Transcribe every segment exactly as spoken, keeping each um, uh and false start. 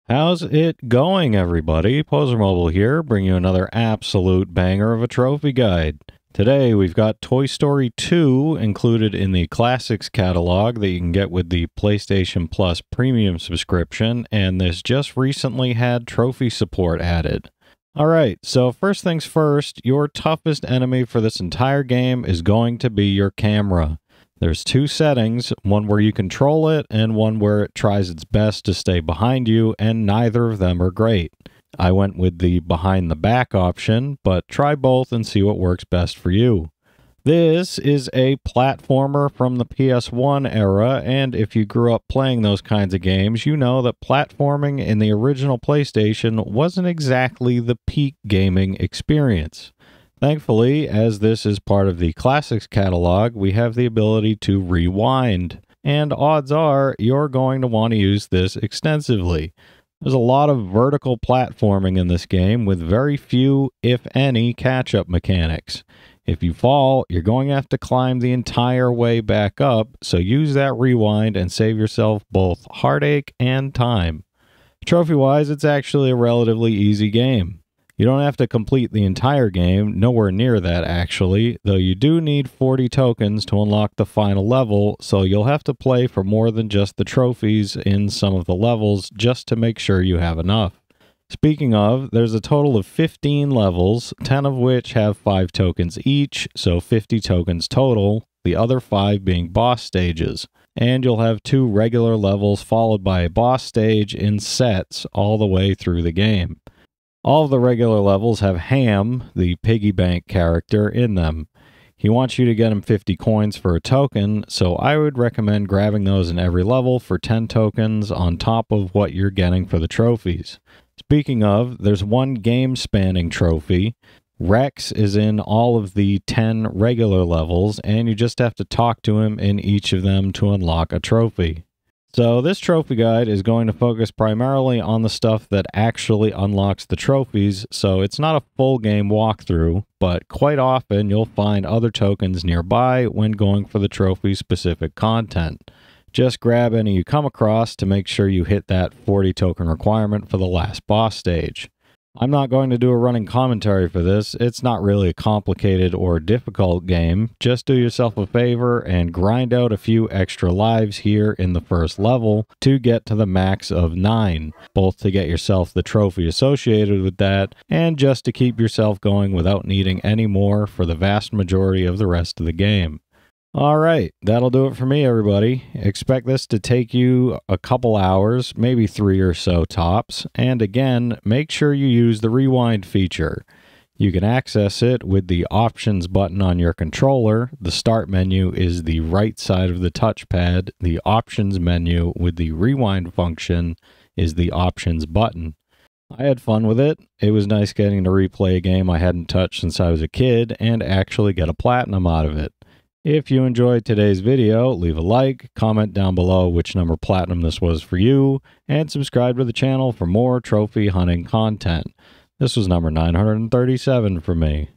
How's it going, everybody? Poser Mobile here, bringing you another absolute banger of a trophy guide. Today, we've got Toy Story two included in the Classics catalog that you can get with the PlayStation Plus Premium subscription, and this just recently had trophy support added. Alright, so first things first, your toughest enemy for this entire game is going to be your camera. There's two settings, one where you control it and one where it tries its best to stay behind you, and neither of them are great. I went with the behind the back option, but try both and see what works best for you. This is a platformer from the P S one era, and if you grew up playing those kinds of games, you know that platforming in the original PlayStation wasn't exactly the peak gaming experience. Thankfully, as this is part of the Classics catalog, we have the ability to rewind, and odds are you're going to want to use this extensively. There's a lot of vertical platforming in this game with very few, if any, catch-up mechanics. If you fall, you're going to have to climb the entire way back up, so use that rewind and save yourself both heartache and time. Trophy-wise, it's actually a relatively easy game. You don't have to complete the entire game, nowhere near that actually, though you do need forty tokens to unlock the final level, so you'll have to play for more than just the trophies in some of the levels just to make sure you have enough. Speaking of, there's a total of fifteen levels, ten of which have five tokens each, so fifty tokens total, the other five being boss stages. And you'll have two regular levels followed by a boss stage in sets all the way through the game. All of the regular levels have Ham, the piggy bank character, in them. He wants you to get him fifty coins for a token, so I would recommend grabbing those in every level for ten tokens on top of what you're getting for the trophies. Speaking of, there's one game-spanning trophy. Rex is in all of the ten regular levels, and you just have to talk to him in each of them to unlock a trophy. So this trophy guide is going to focus primarily on the stuff that actually unlocks the trophies, so it's not a full game walkthrough, but quite often you'll find other tokens nearby when going for the trophy-specific content. Just grab any you come across to make sure you hit that forty token requirement for the last boss stage. I'm not going to do a running commentary for this. It's not really a complicated or difficult game. Just do yourself a favor and grind out a few extra lives here in the first level to get to the max of nine, both to get yourself the trophy associated with that and just to keep yourself going without needing any more for the vast majority of the rest of the game. Alright, that'll do it for me, everybody. Expect this to take you a couple hours, maybe three or so tops, and again, make sure you use the rewind feature. You can access it with the options button on your controller. The start menu is the right side of the touchpad. The options menu with the rewind function is the options button. I had fun with it. It was nice getting to replay a game I hadn't touched since I was a kid and actually get a platinum out of it. If you enjoyed today's video, leave a like, comment down below which number platinum this was for you, and subscribe to the channel for more trophy hunting content. This was number nine hundred thirty-seven for me.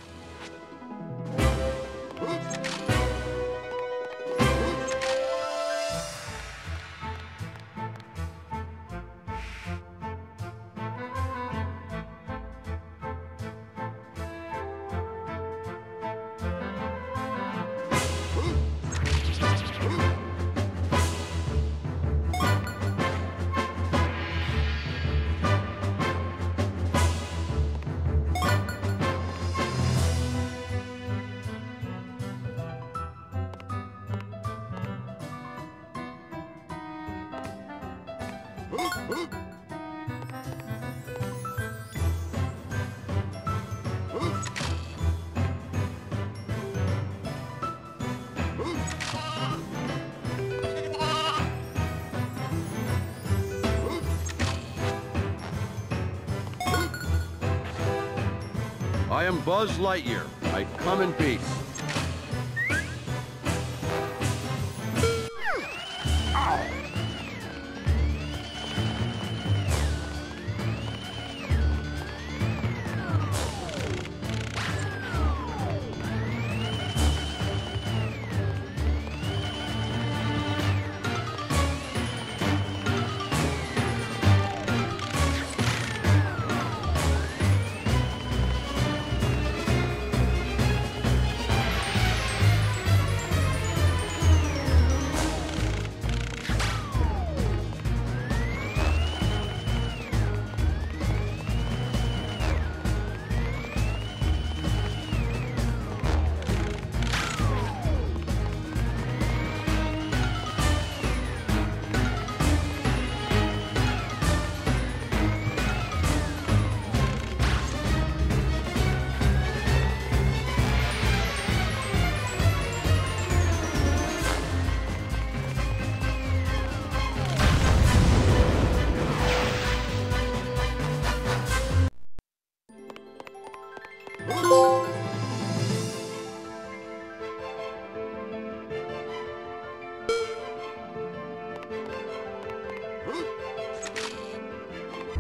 I am Buzz Lightyear. I come in peace.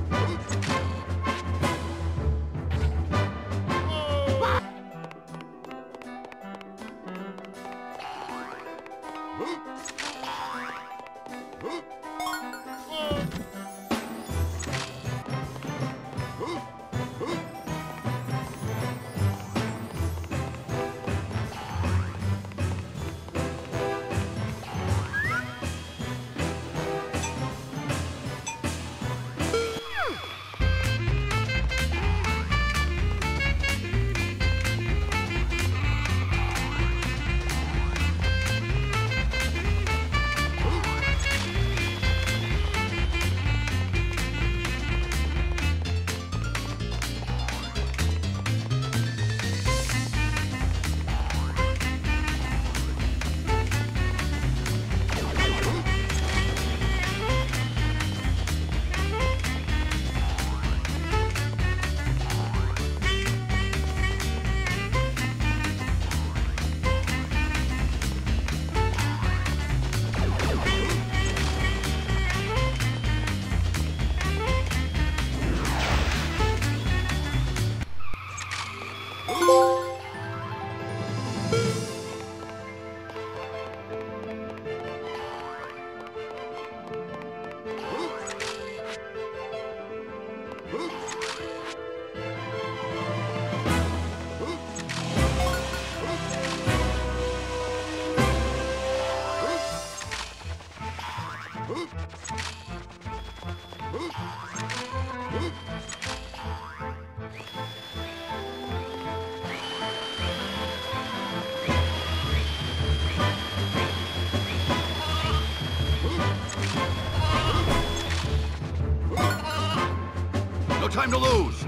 No time to lose.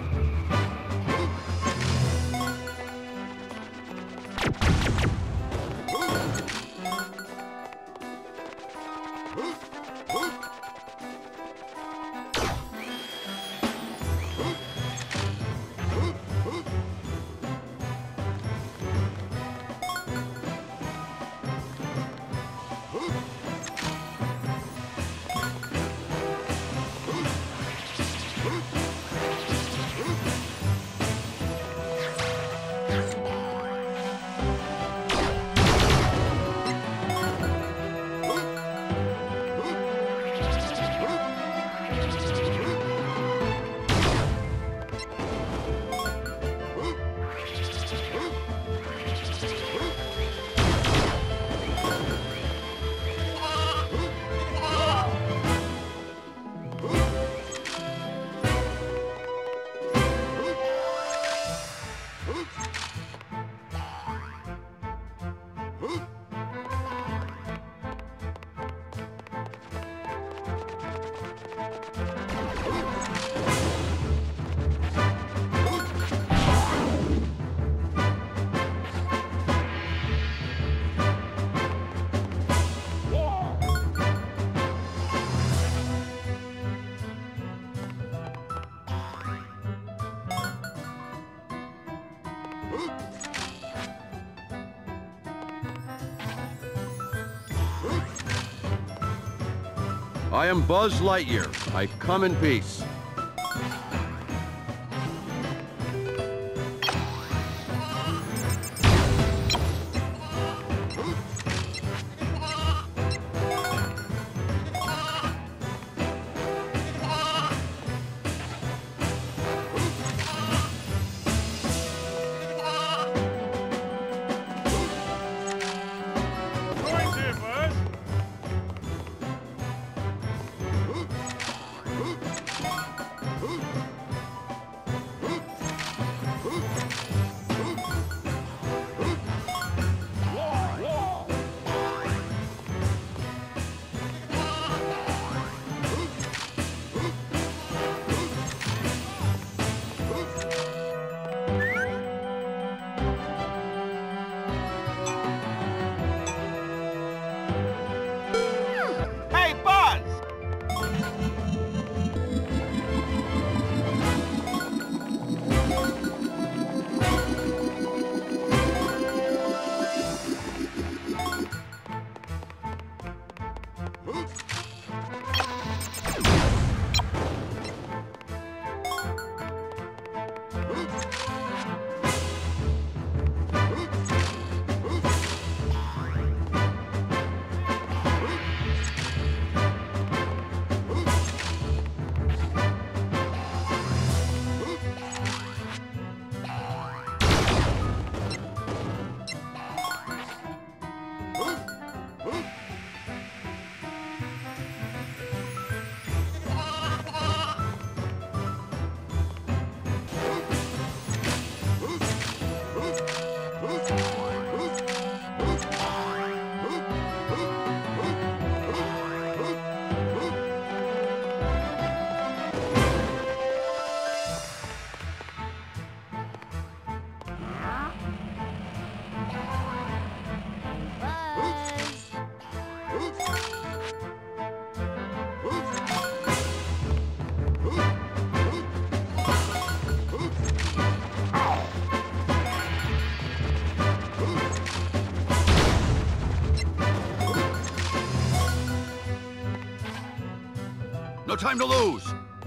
I am Buzz Lightyear. I come in peace. time to lose.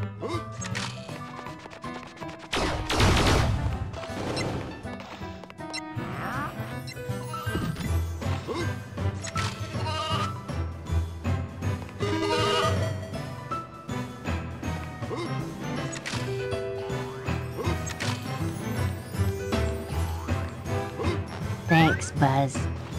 Thanks, Buzz.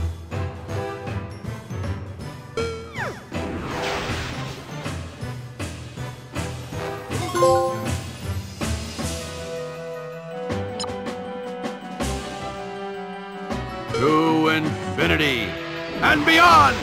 To infinity and beyond!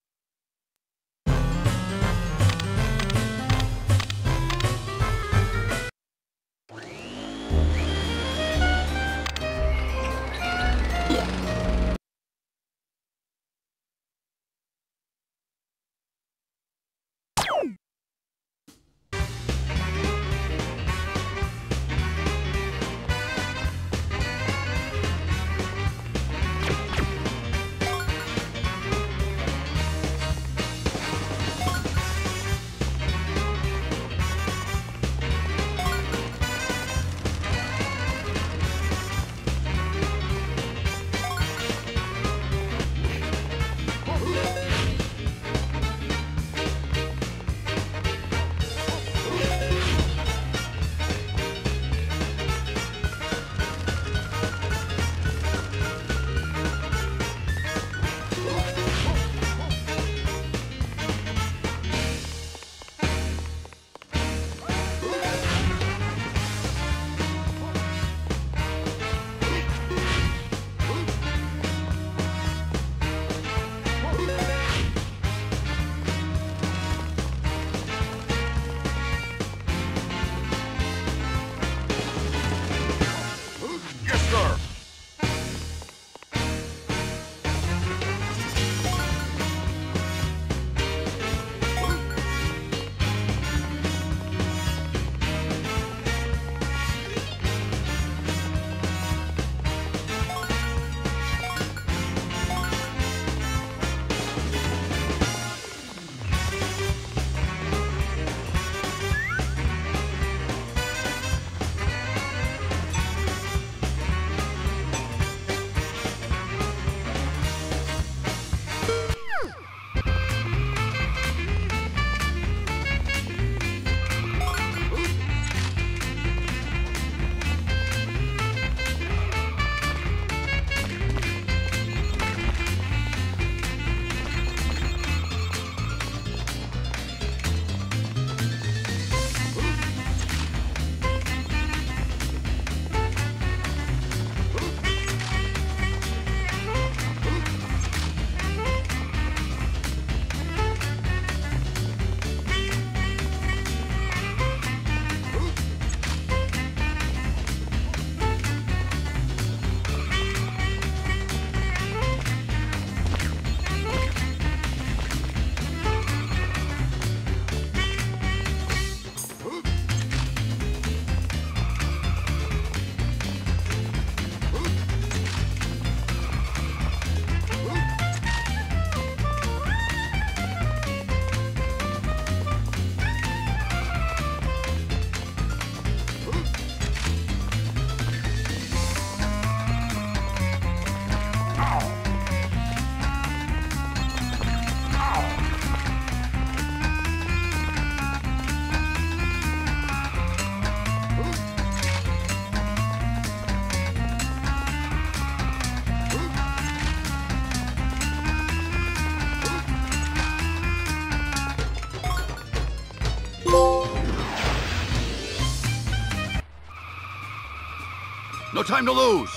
No time to lose.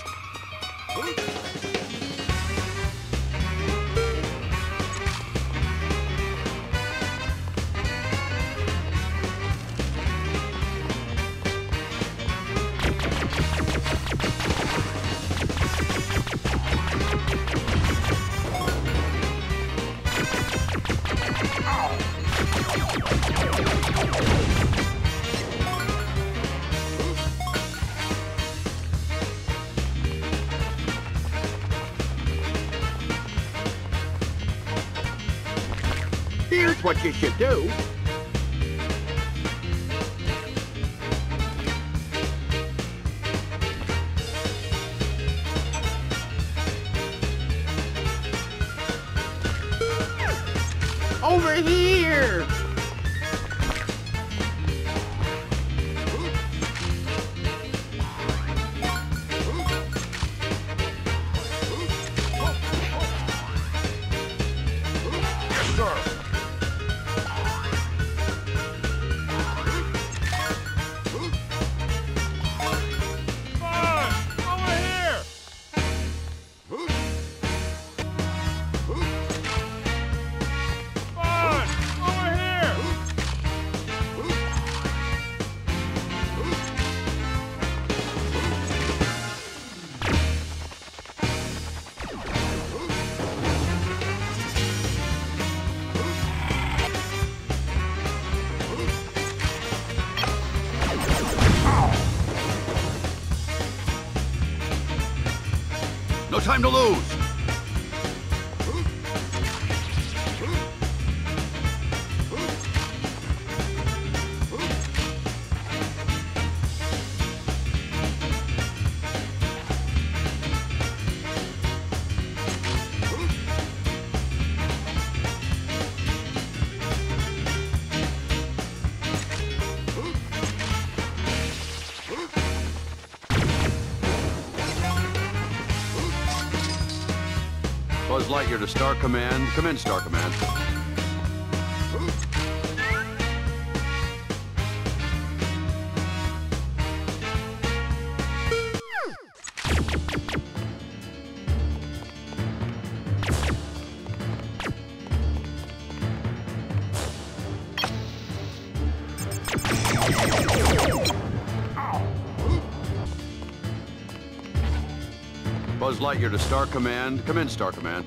Here's what you should do. over here! Yes, sir. No time to lose. Buzz Lightyear to Star Command. Come in, Star Command. Buzz Lightyear to Star Command. Come in, Star Command.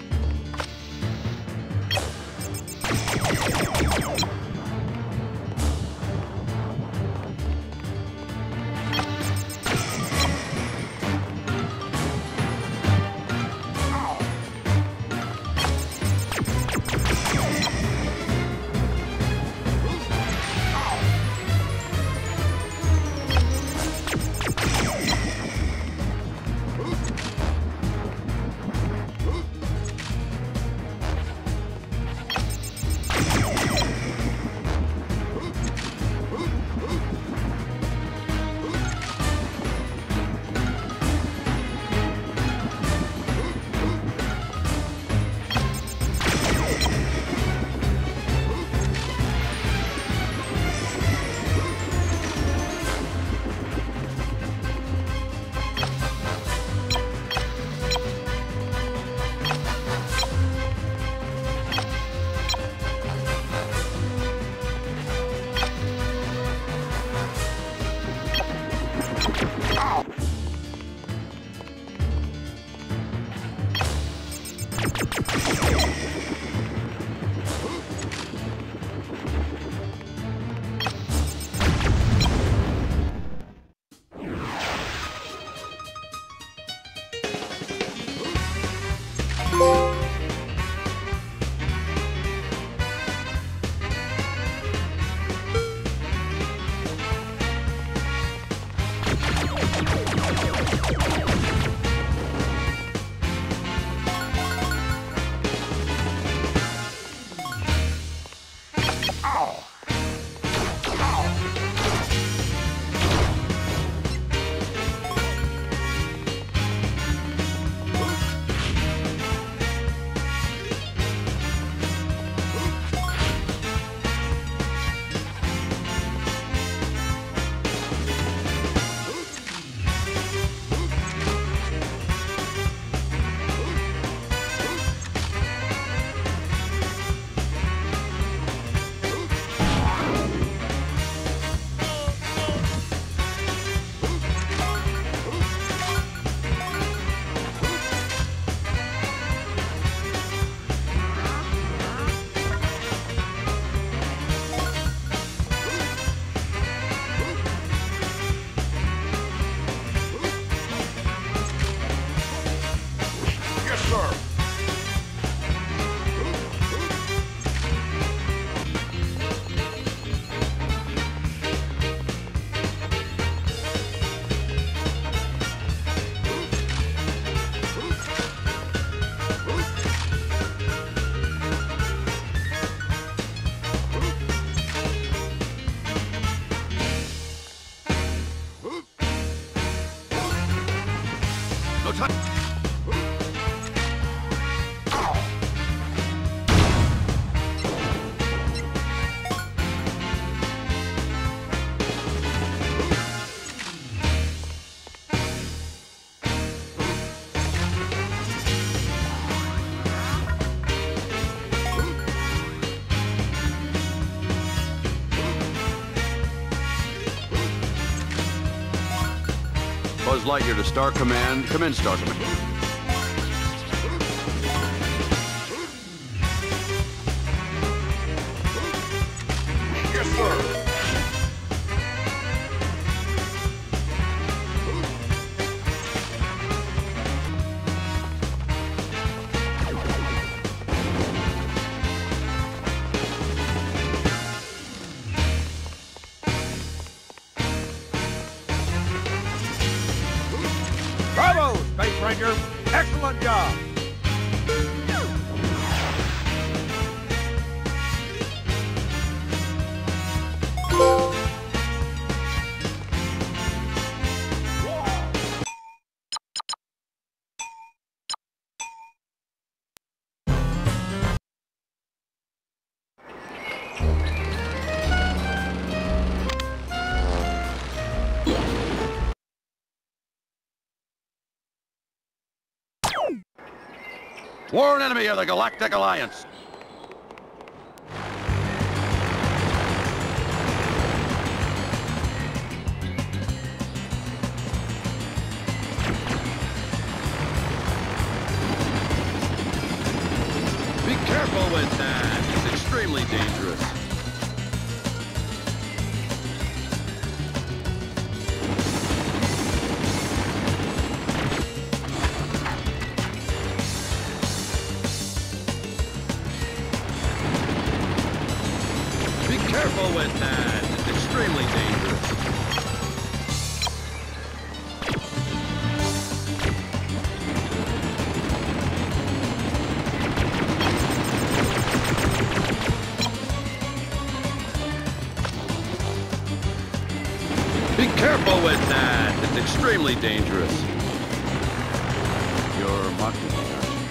Touch. Buzz Lightyear to Star Command. Come in, Star Command. Yes, sir. Bravo, Space Ranger! Excellent job! War enemy of the Galactic Alliance. Be careful with that. It's extremely dangerous. Be careful with that. It's extremely dangerous. Be careful with that. It's extremely dangerous. You're mocking me, aren't you?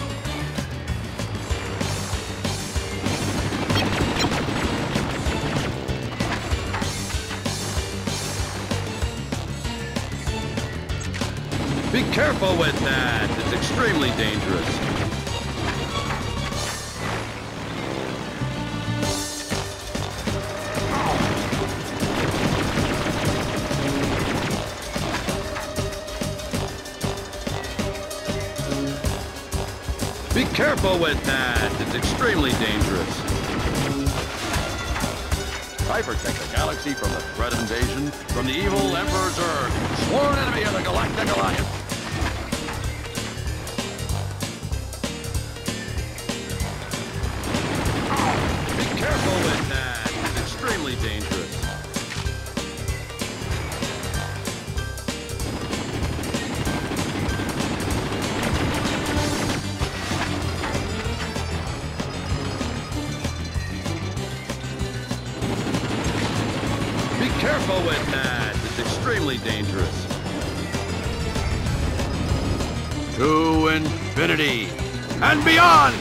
Be careful with that. It's extremely dangerous. Be careful with that. It's extremely dangerous. I protect the galaxy from the threat of invasion from the evil Emperor Zurg, sworn enemy of the Galactic Alliance. Be careful with that. It's extremely dangerous. Be careful with that. It's extremely dangerous. To infinity and beyond!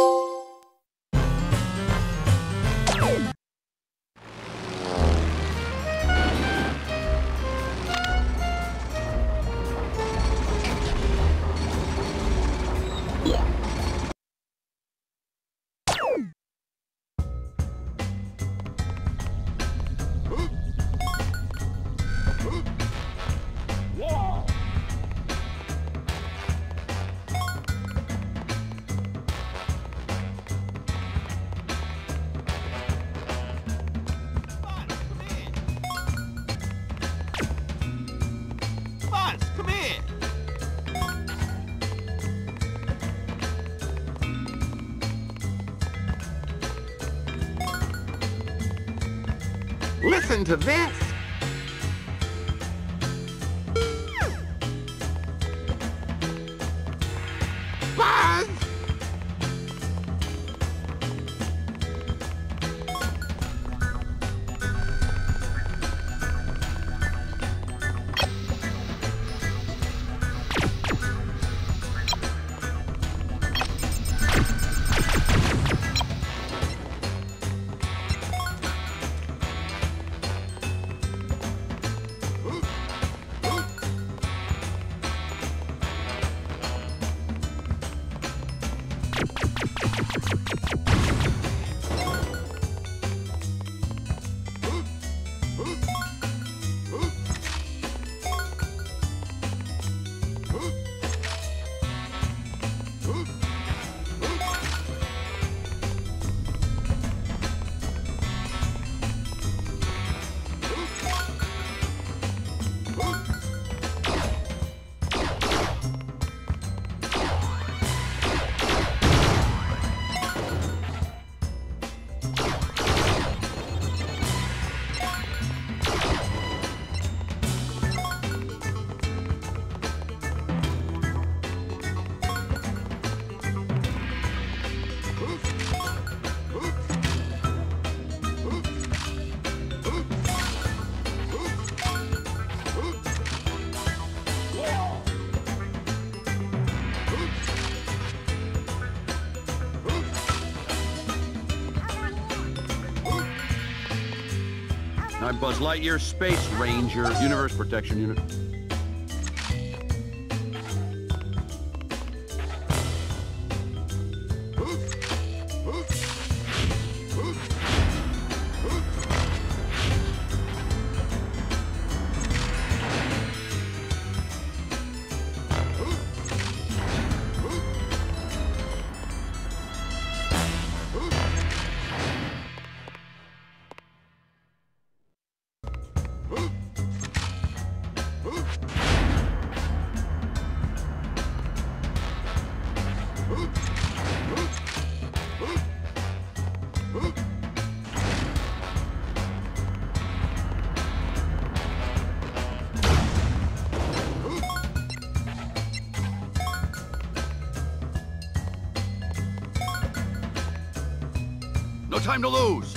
Listen to this. Buzz! I'm Buzz Lightyear, Space Ranger, Universe Protection Unit. No time to lose!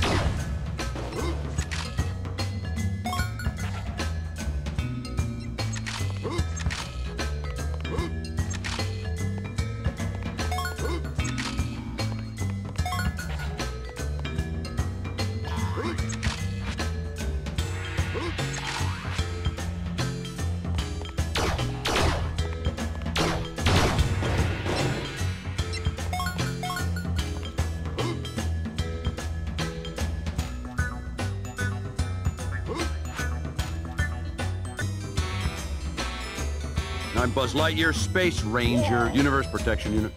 I'm Buzz Lightyear, Space Ranger, Universe Protection Unit.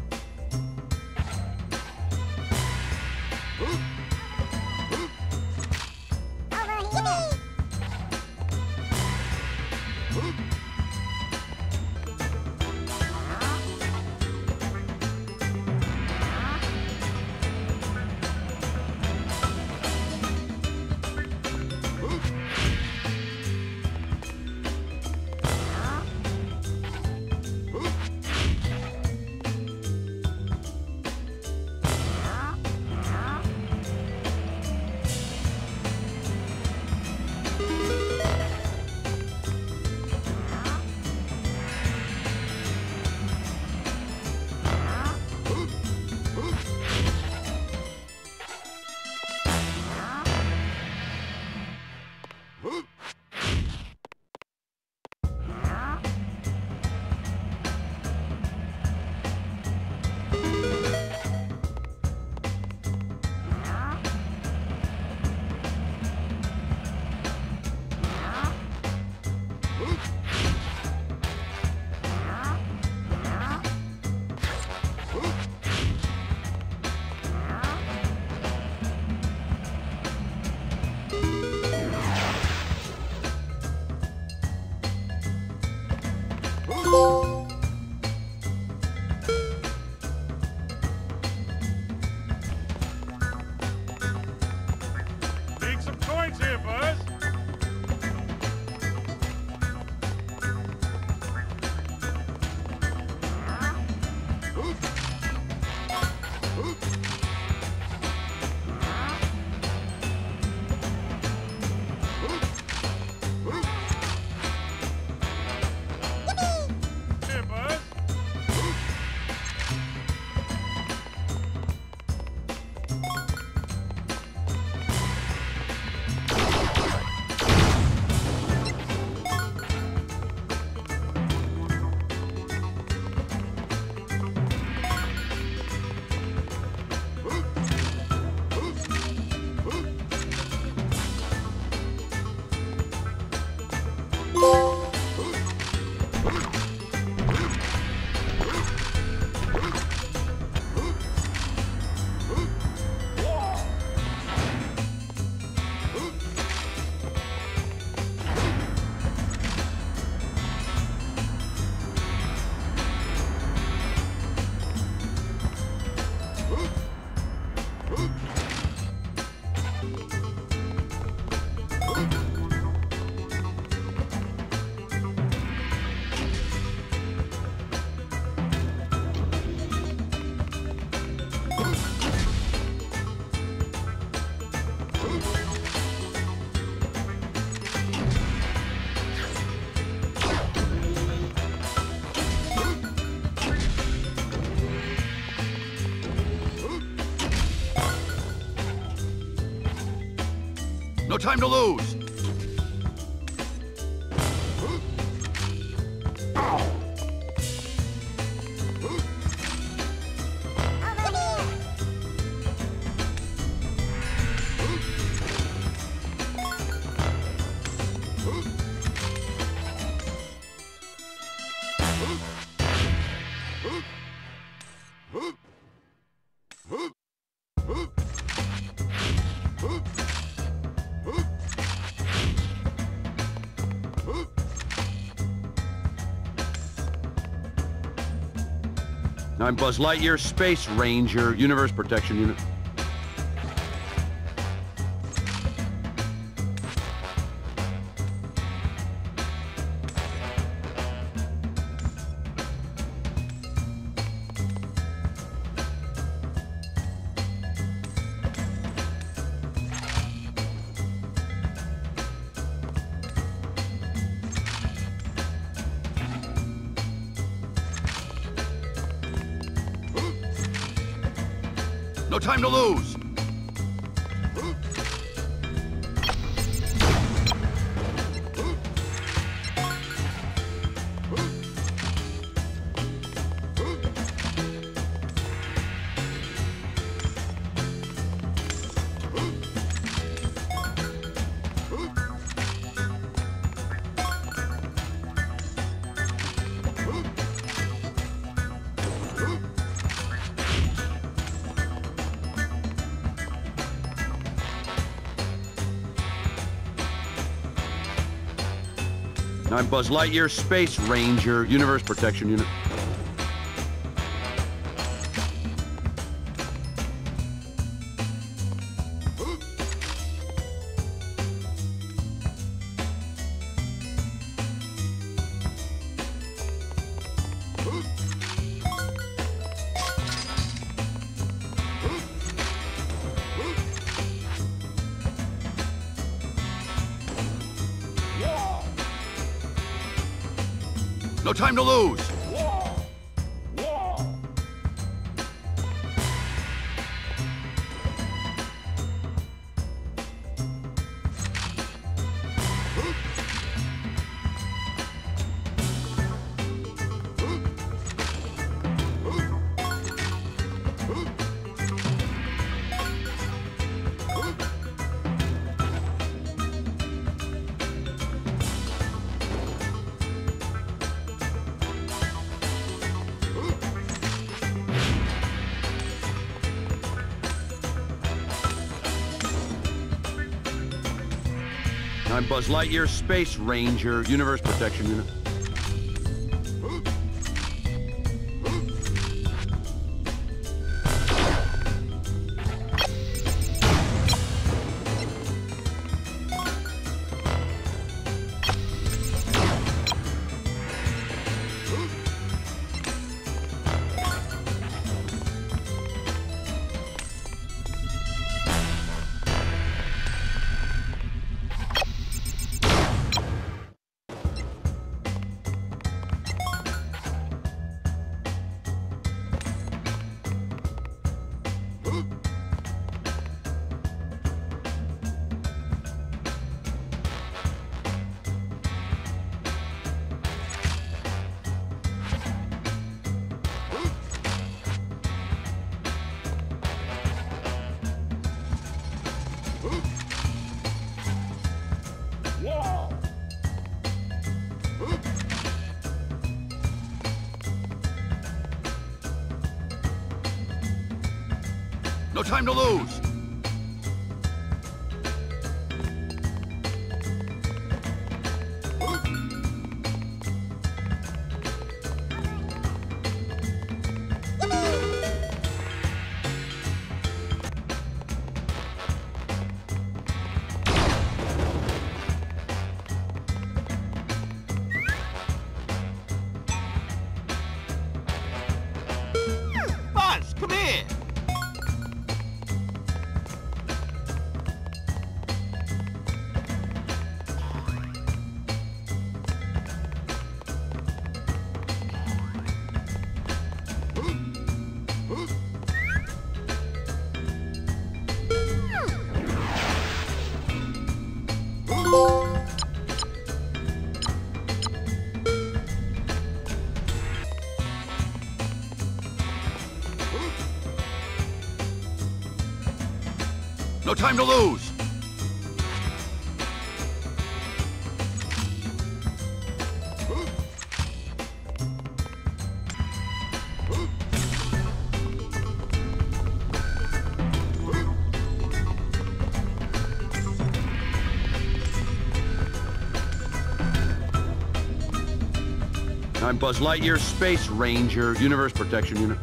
Need some coins here, Buzz. time to lose. I'm Buzz Lightyear, Space Ranger, Universe Protection Unit. No time to lose. I'm Buzz Lightyear, Space Ranger, Universe Protection Unit. No time to lose. I'm Buzz Lightyear, Space Ranger, Universe Protection Unit. No time to lose. Buzz, come here. No time to lose! I'm Buzz Lightyear, Space Ranger, Universe Protection Unit.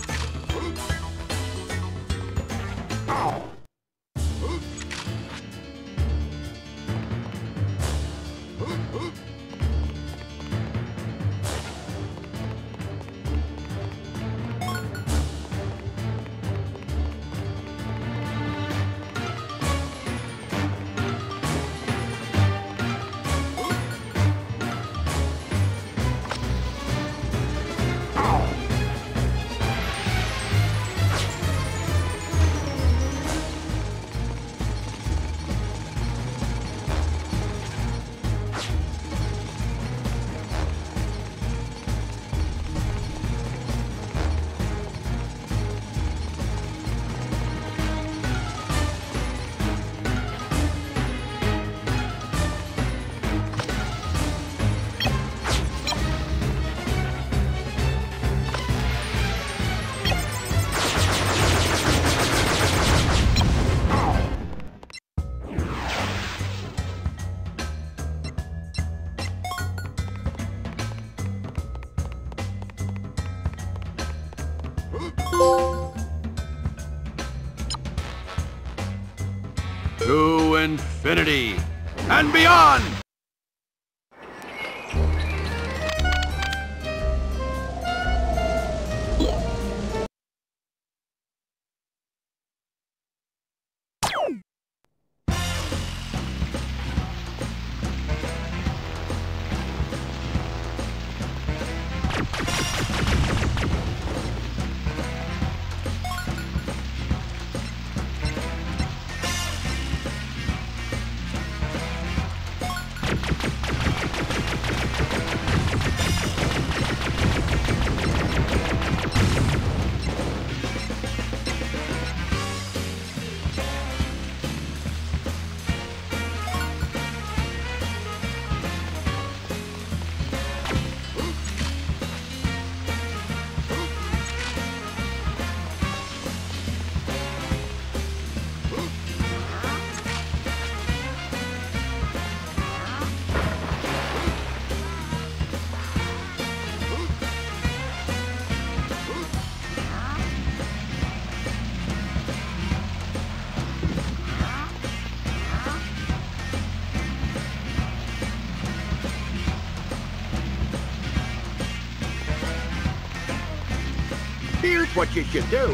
To infinity and beyond! Here's what you should do.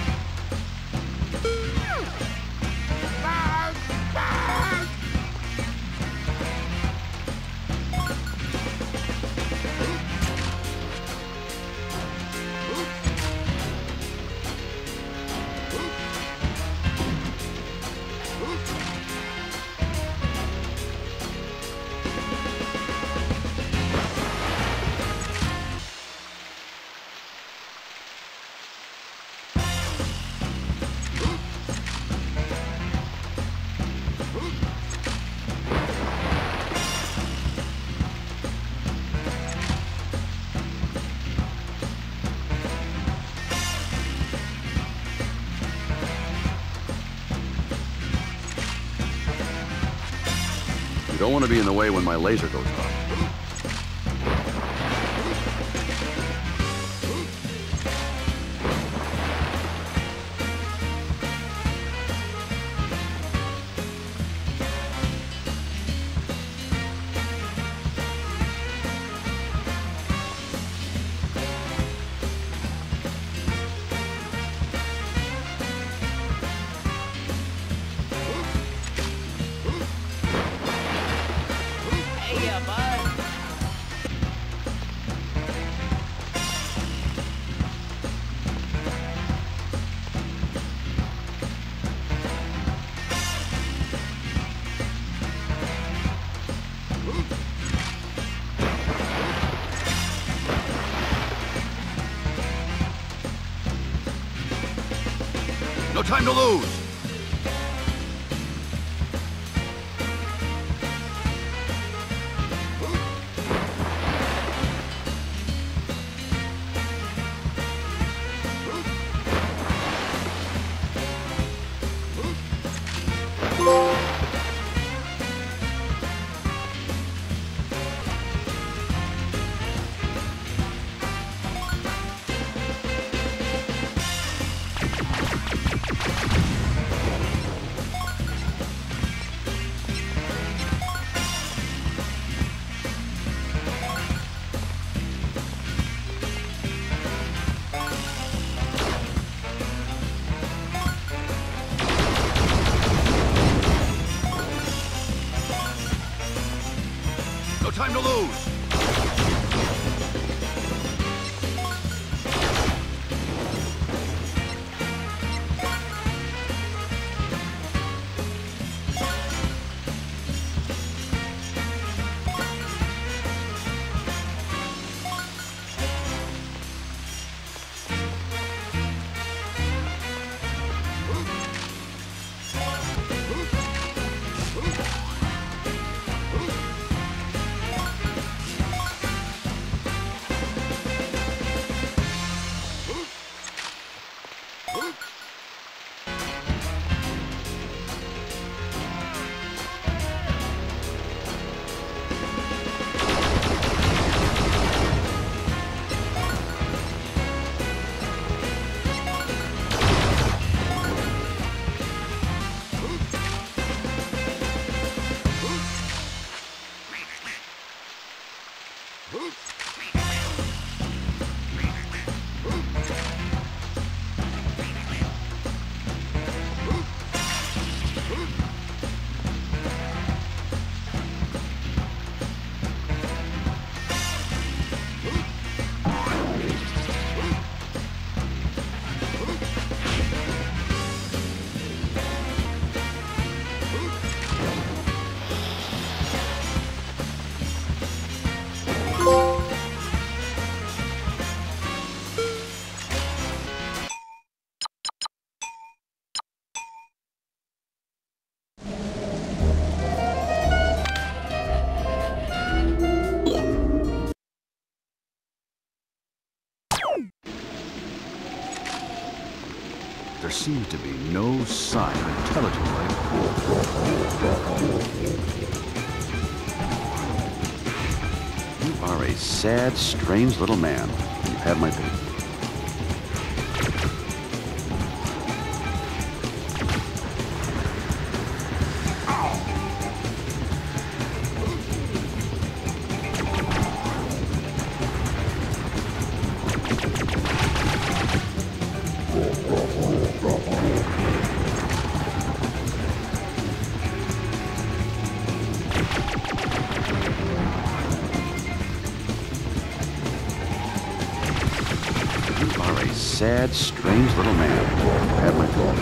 You don't want to be in the way when my laser goes off. No time to lose! No time to lose. There seems to be no sign of intelligent life. You are a sad, strange little man. You've had my pity. Sad, strange little man. Had my fault.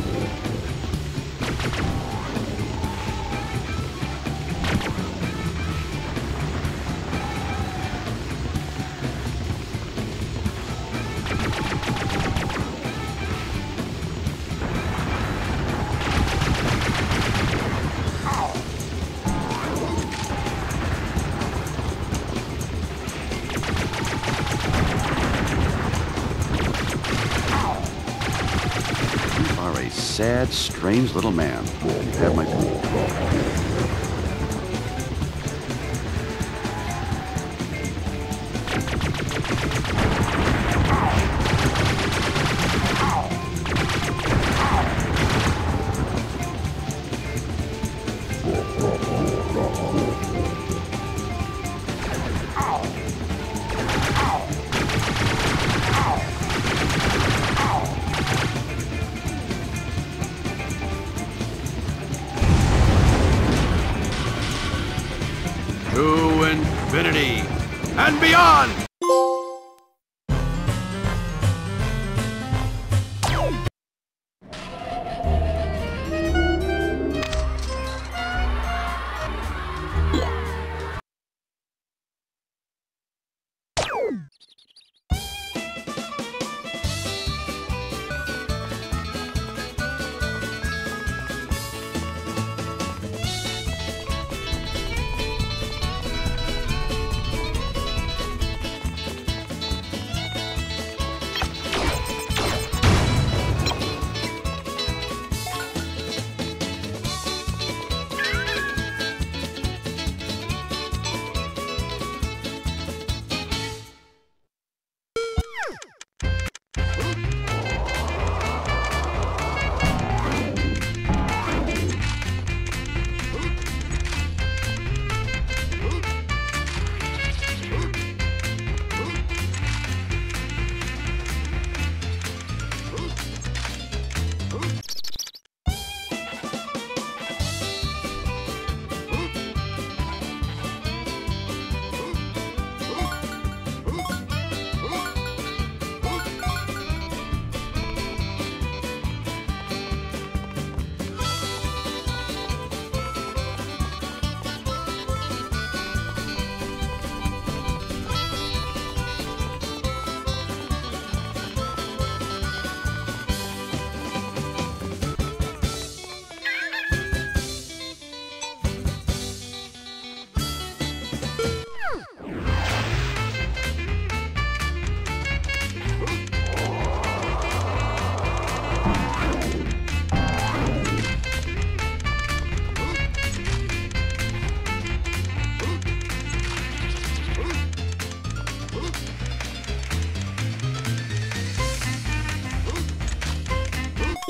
Sad, strange little man. You have my fault. To infinity and beyond!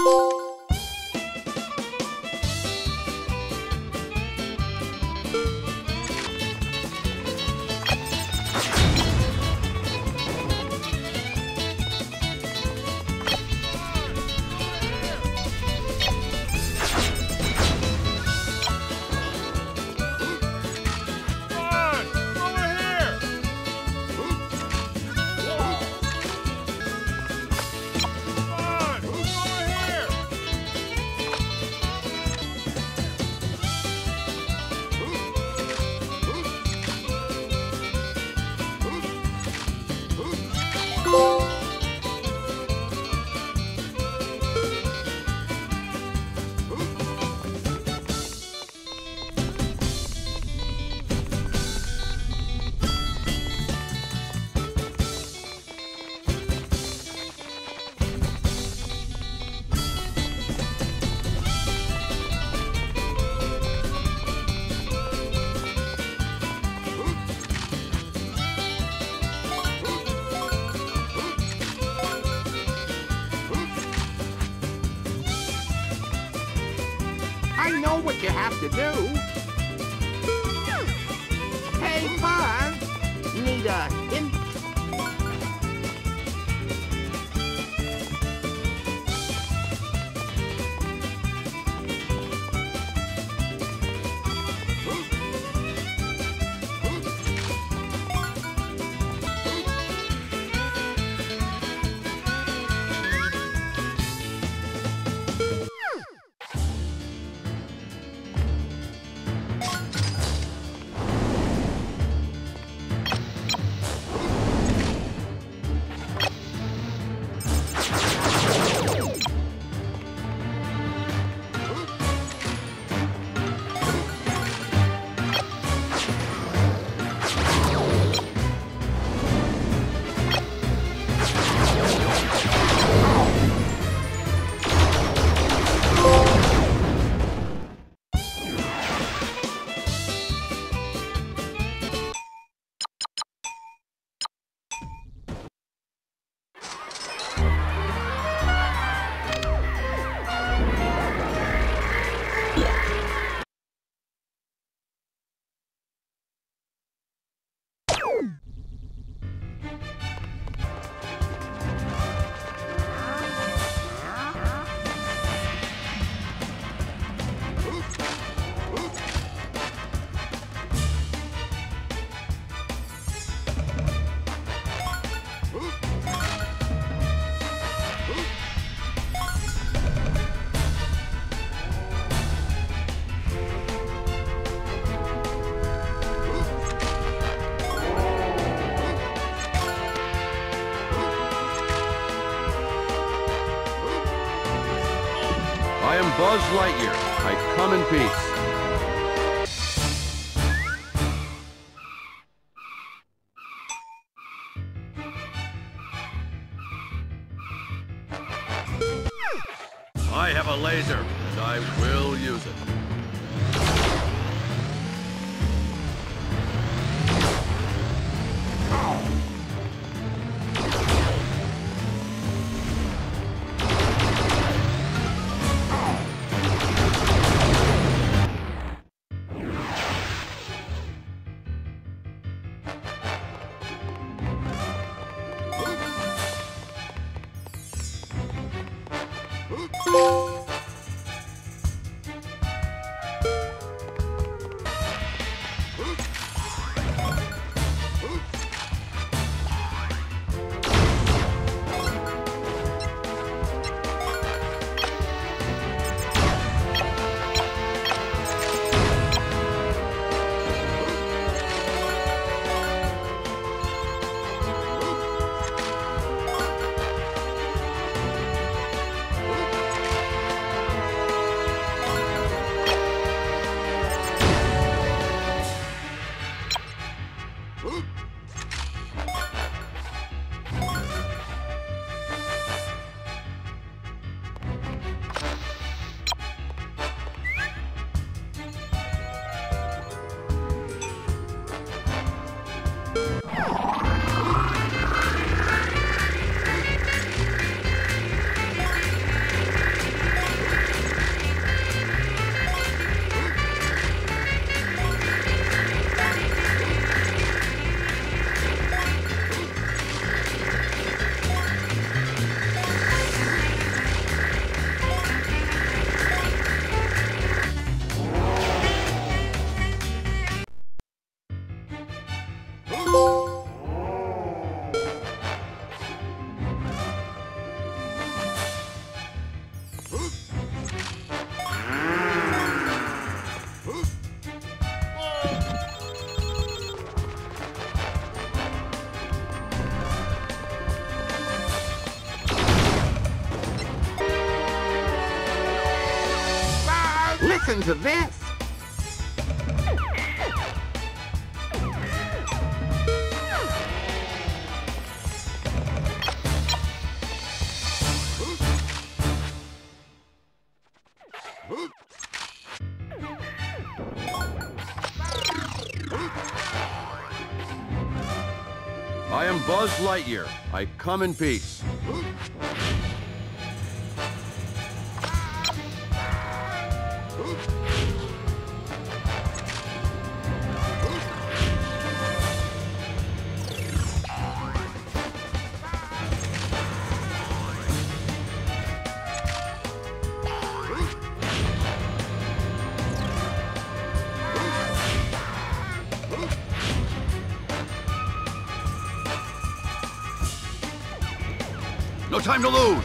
I know what you have to do. Hey, Buzz, need a hint? I am Buzz Lightyear. I come in peace. I have a laser, and I will use it. listen to this. I am Buzz Lightyear. I come in peace. No time to lose!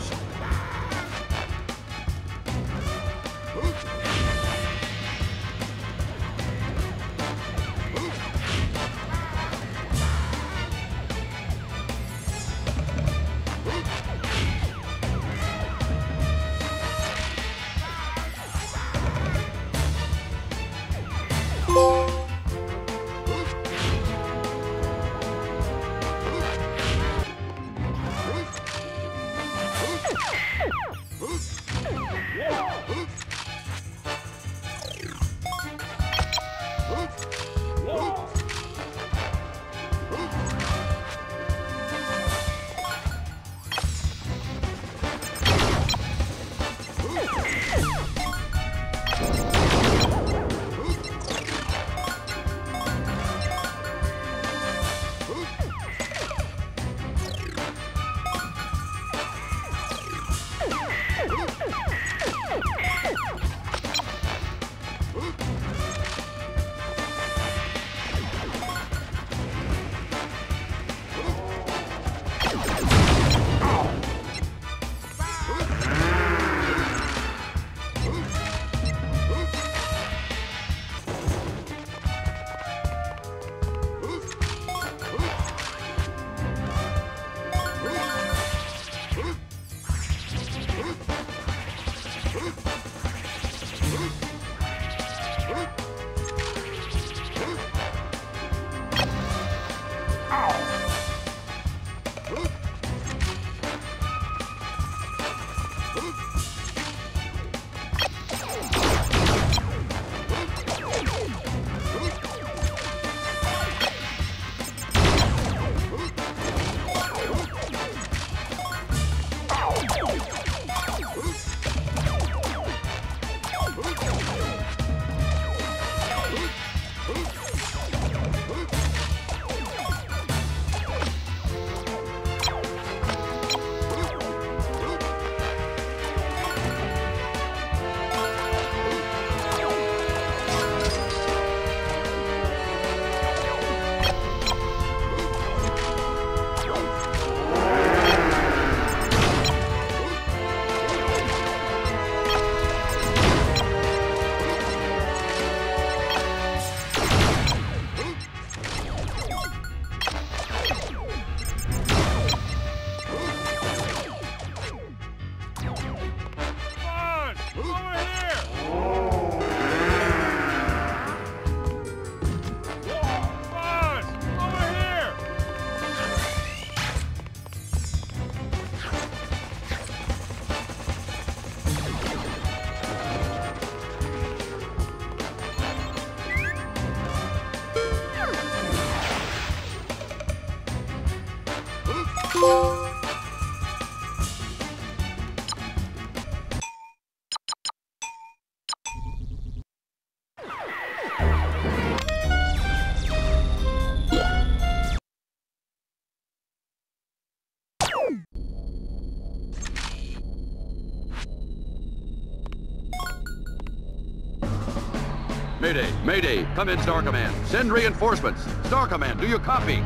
Mayday, Mayday, come in, Star Command. Send reinforcements. Star Command, do you copy?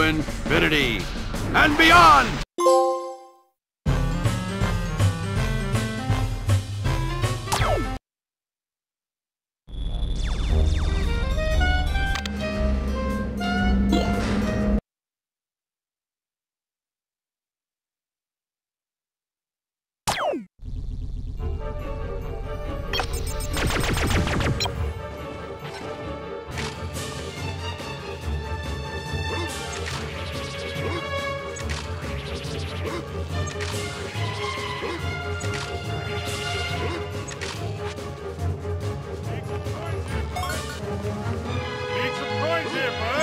infinity and beyond! Need some coins here, bud.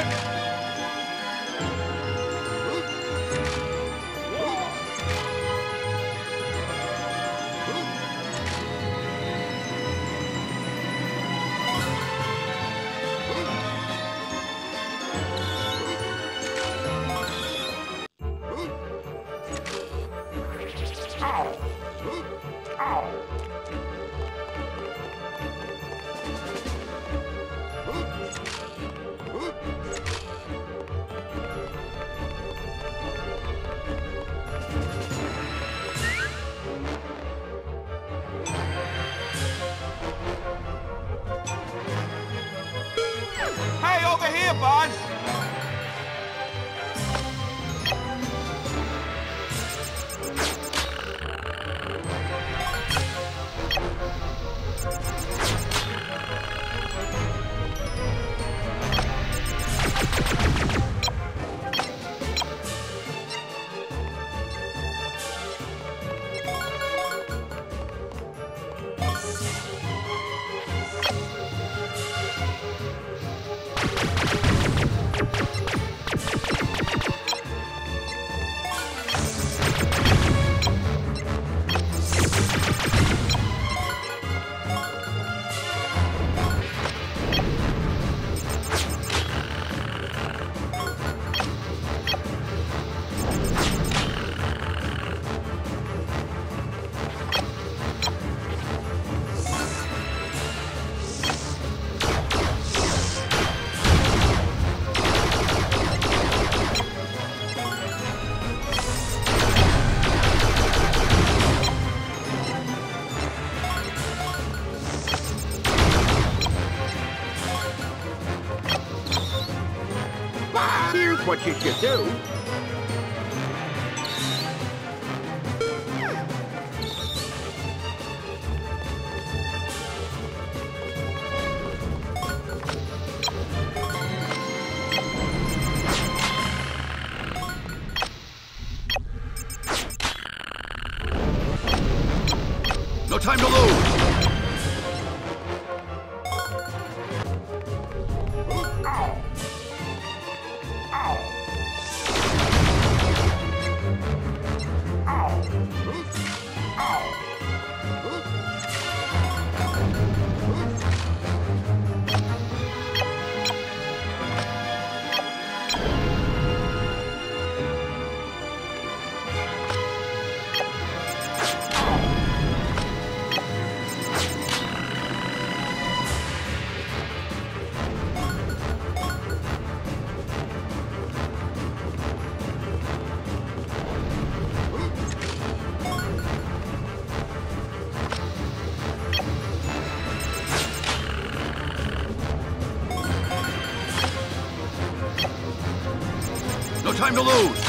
Hey, over here, Buzz! Here's what you should do. No time to lose! No time to lose!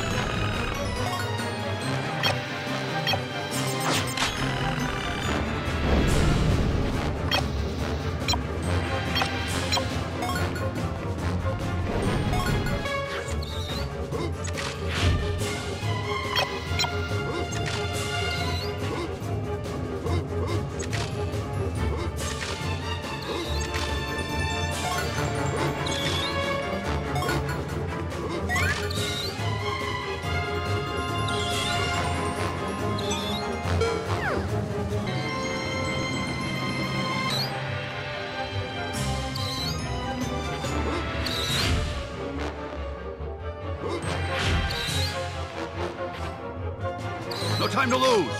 No time to lose!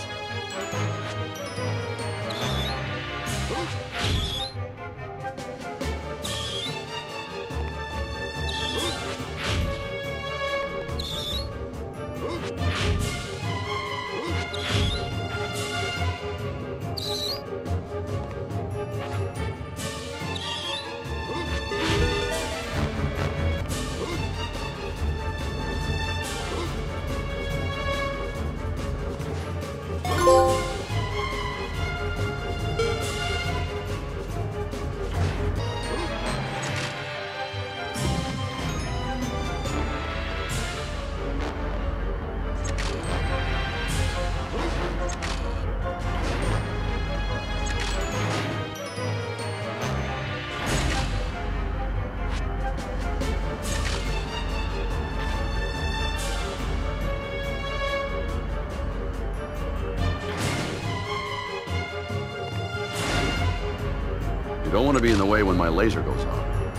You don't want to be in the way when my laser goes off.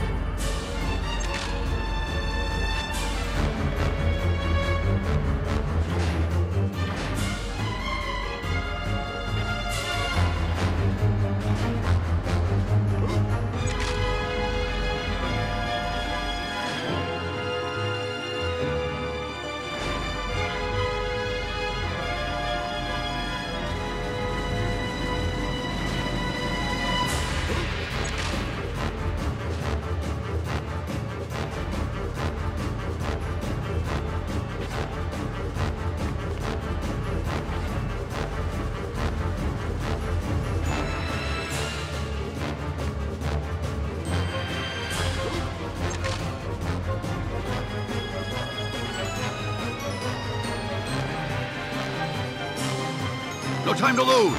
No time to lose!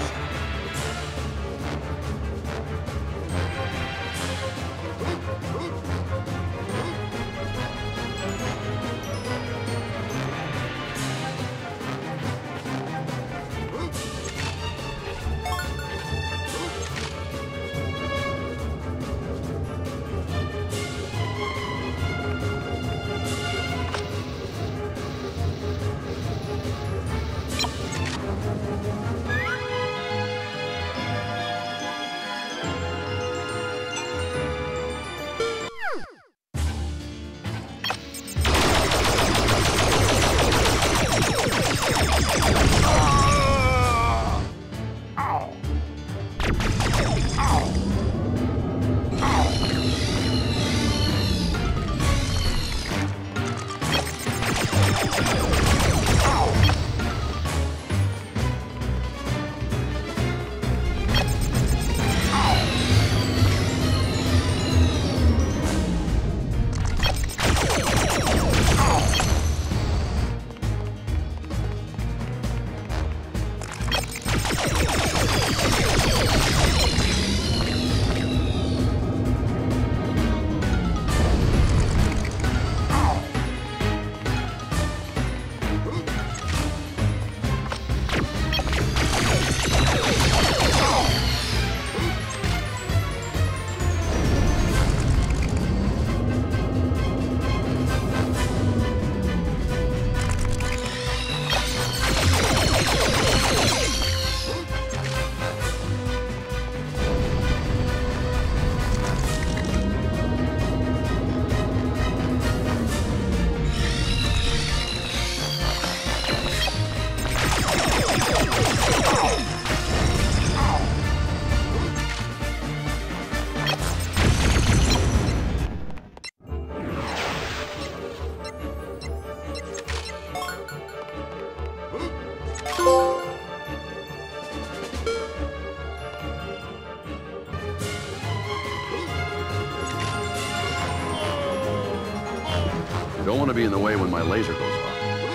Don't want to be in the way when my laser goes off.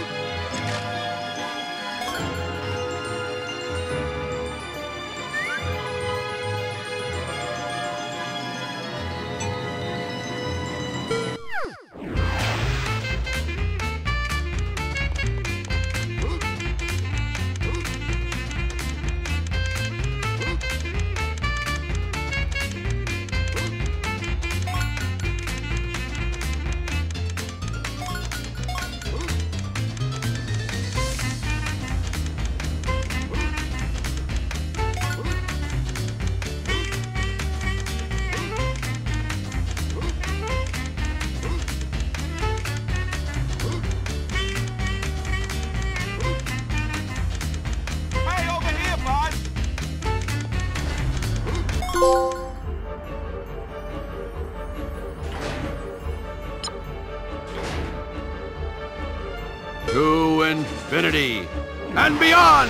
To infinity and beyond!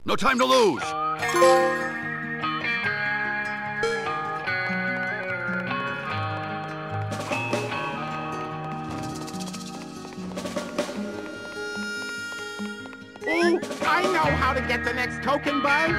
No time to lose. Ooh, I know how to get the next token, Buzz.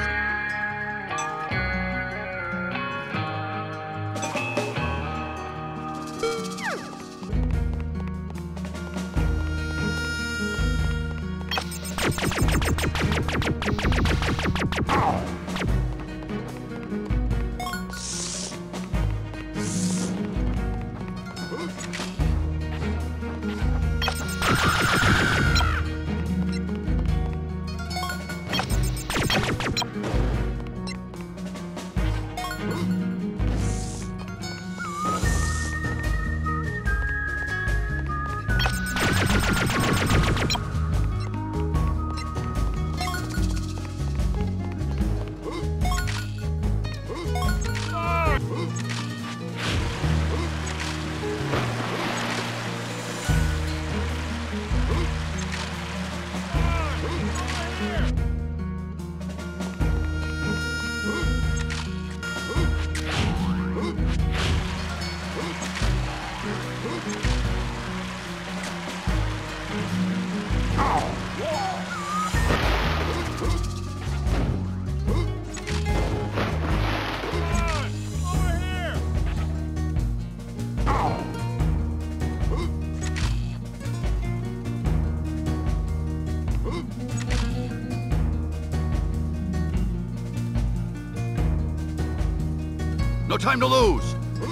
No time to lose.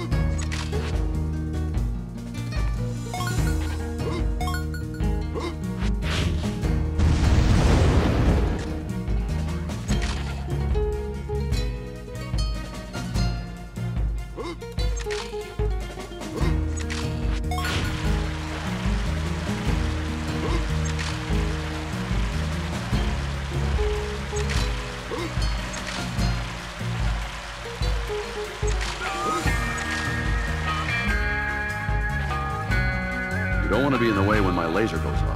You don't want to be in the way when my laser goes off.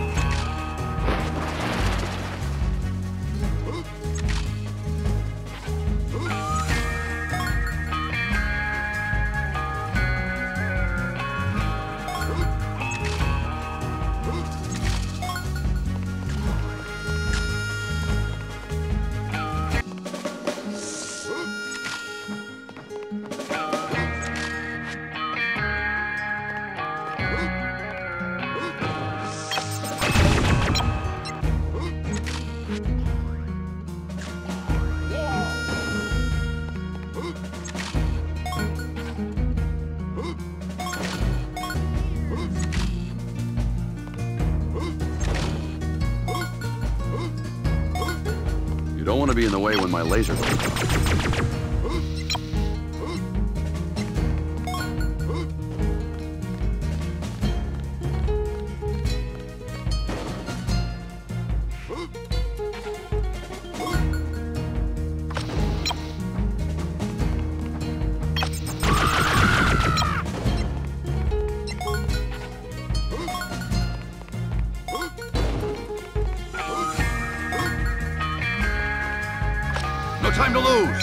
You don't want to be in the way when my laser goes off. No time to lose.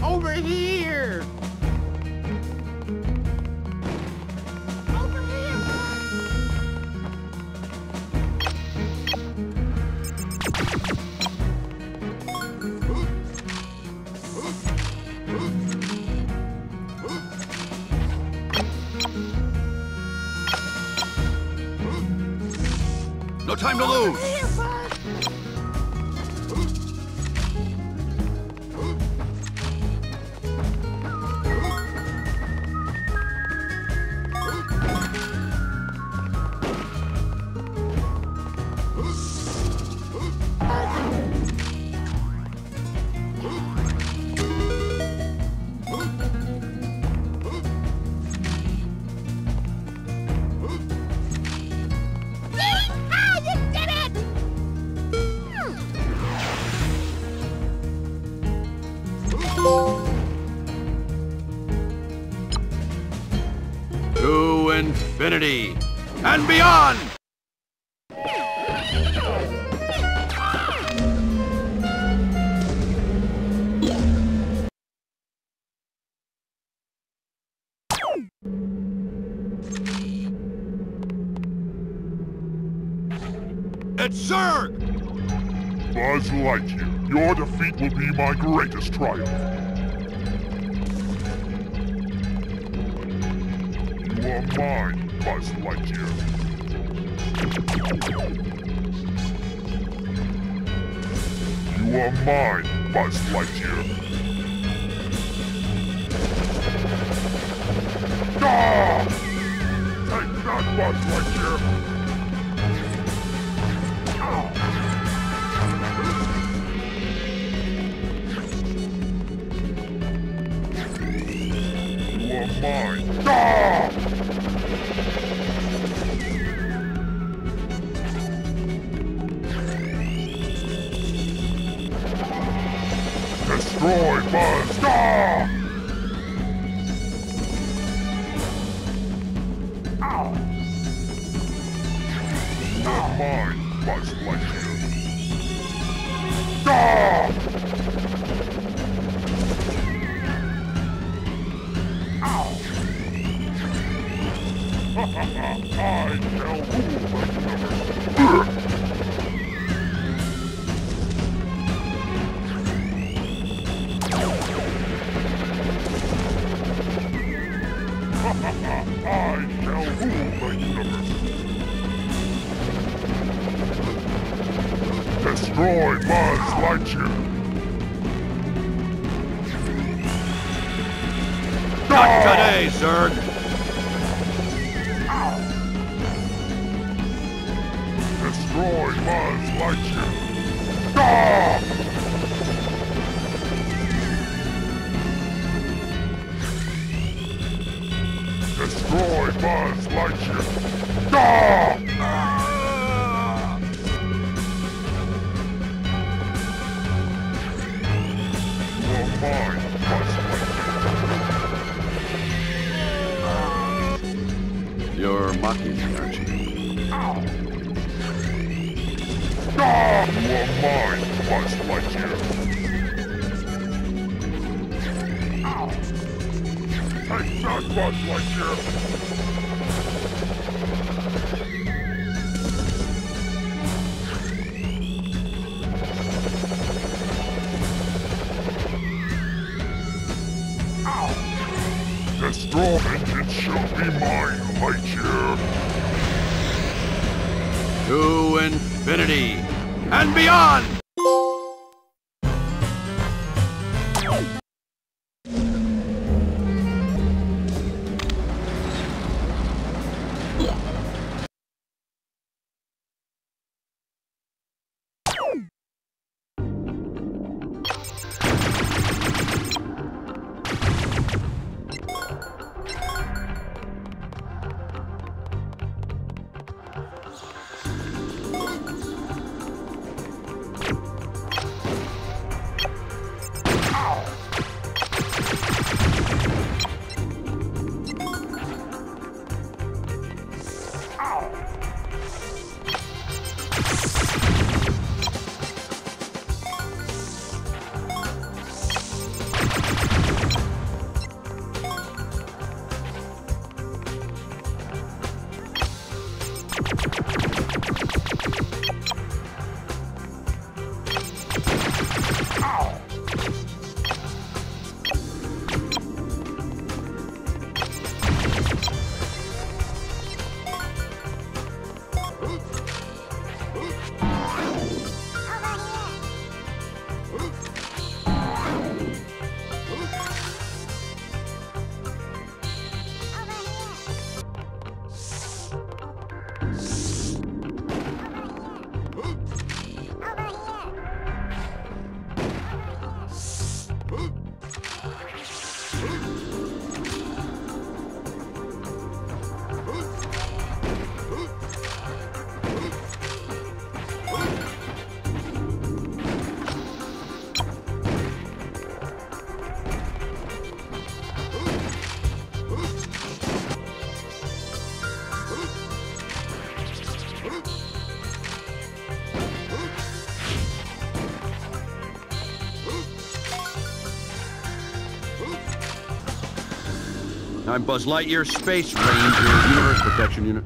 Over here! Over here! No time to lose! Here, Buzz! Ah, you did it! To infinity and beyond! It's Zurg! Buzz Lightyear, your defeat will be my greatest triumph. You are mine, Buzz Lightyear. You are mine, Buzz Lightyear. Ah! Take that, Buzz Lightyear! You are mine. Ah! Destroy Buzz! Ah! Ow! You are mine, Buzz Lightyear. Ah! Ow! I shall rule the universe. I shall rule the universe. Destroy Buzz Lightyear. Not today, Zurg! Destroy Buzz Lightyear. Ah! Destroy Buzz Lightyear. Ah! You are mine, Buzz Lightyear. You're mocking me, aren't you? Ah! You are mine, Buzz Lightyear. Take that, Buzz Lightyear. Destroy engine shall be mine, Lightyear. To infinity and beyond! I'm Buzz Lightyear, Space Ranger, Universe Protection Unit.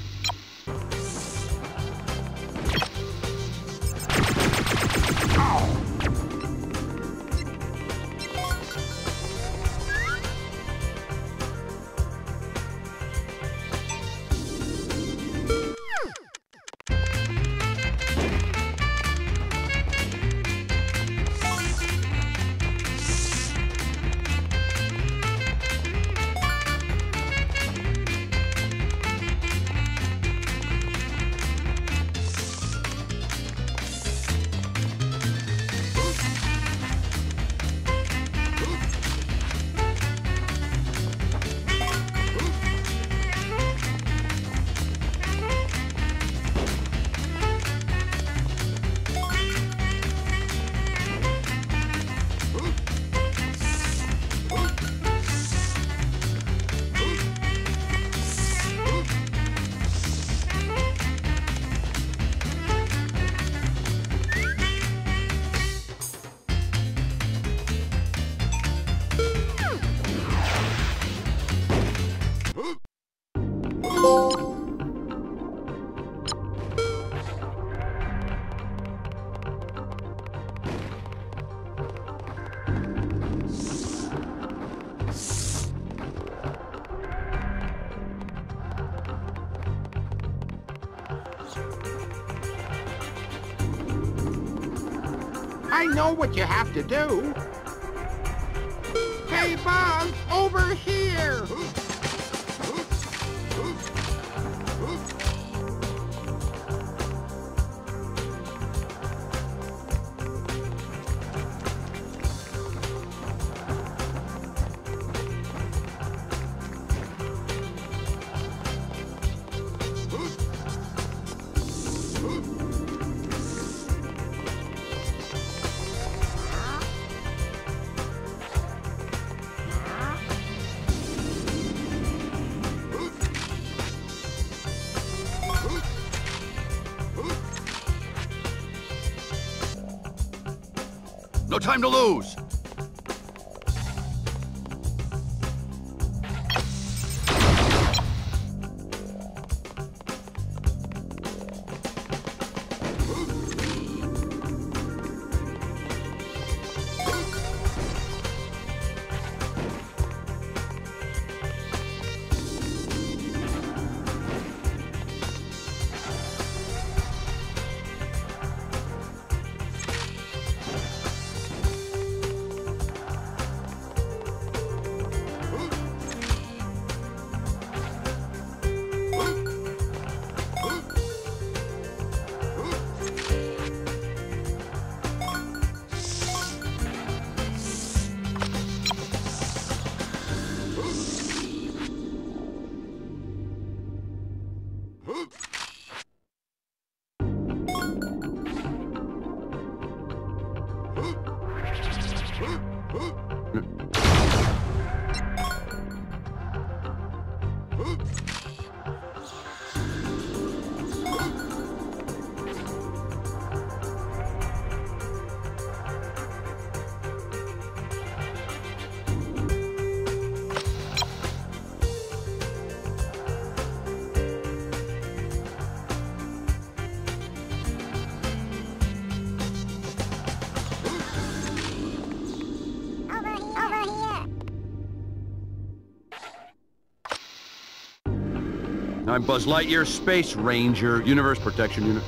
I know what you have to do. Hey, Buzz, over here! No time to lose! I'm Buzz Lightyear, Space Ranger, Universe Protection Unit.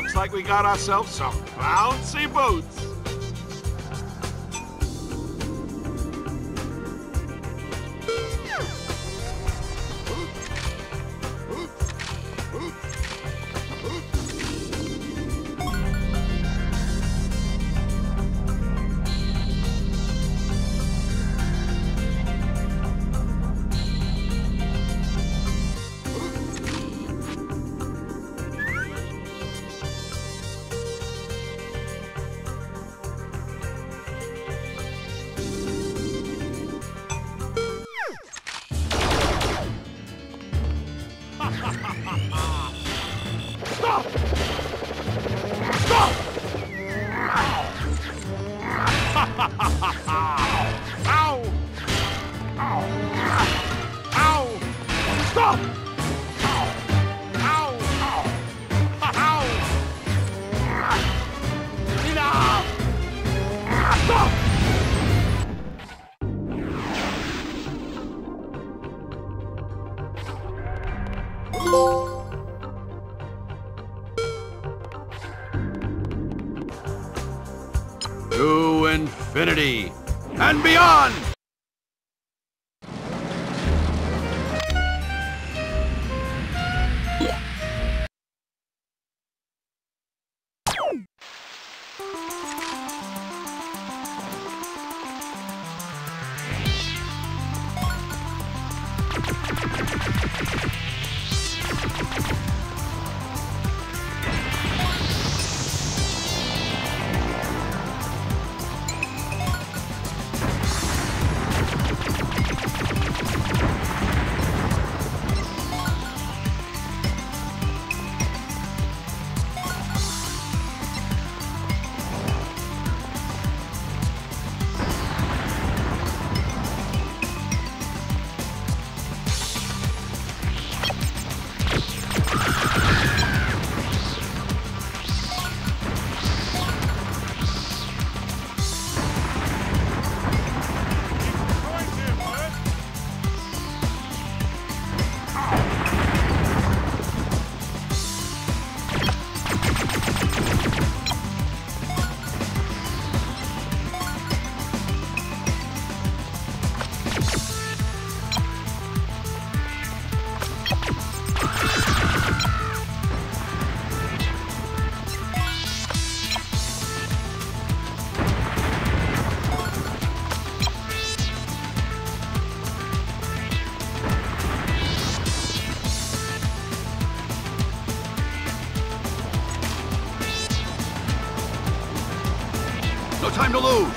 Looks like we got ourselves some bouncy boots. Stop! Stop! Ow! Ow! Ow! Stop! Ow! Ow! Ow! Enough! Stop! To infinity and beyond! No time to lose!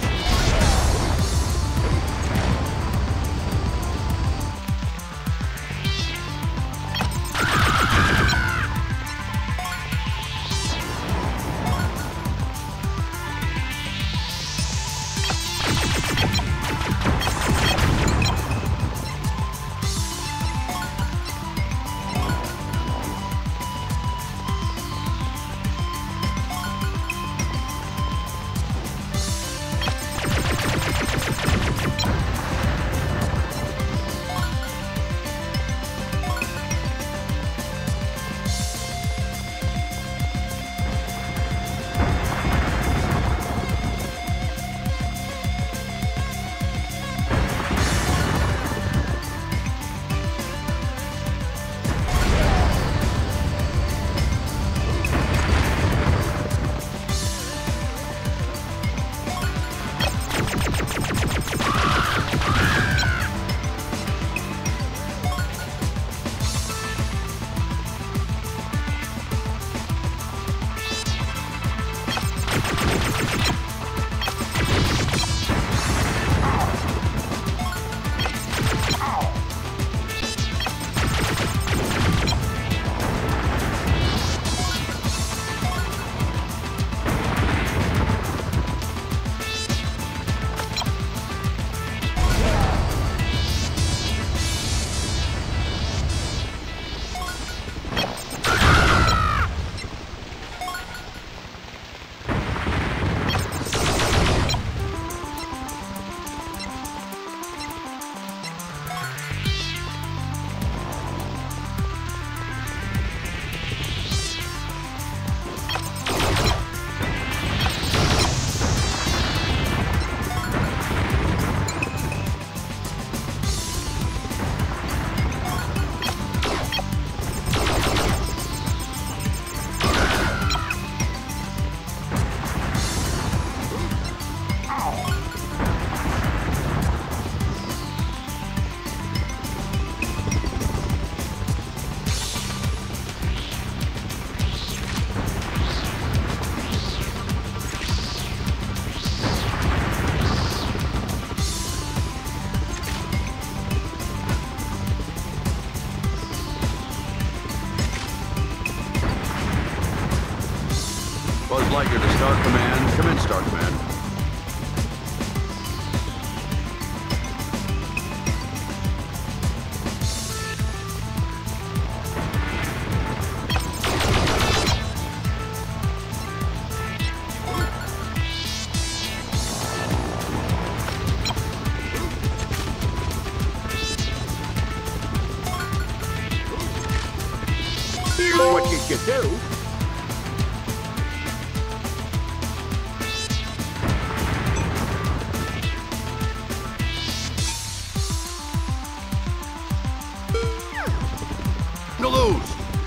Come in, Star Command. Here's what you should do. To lose.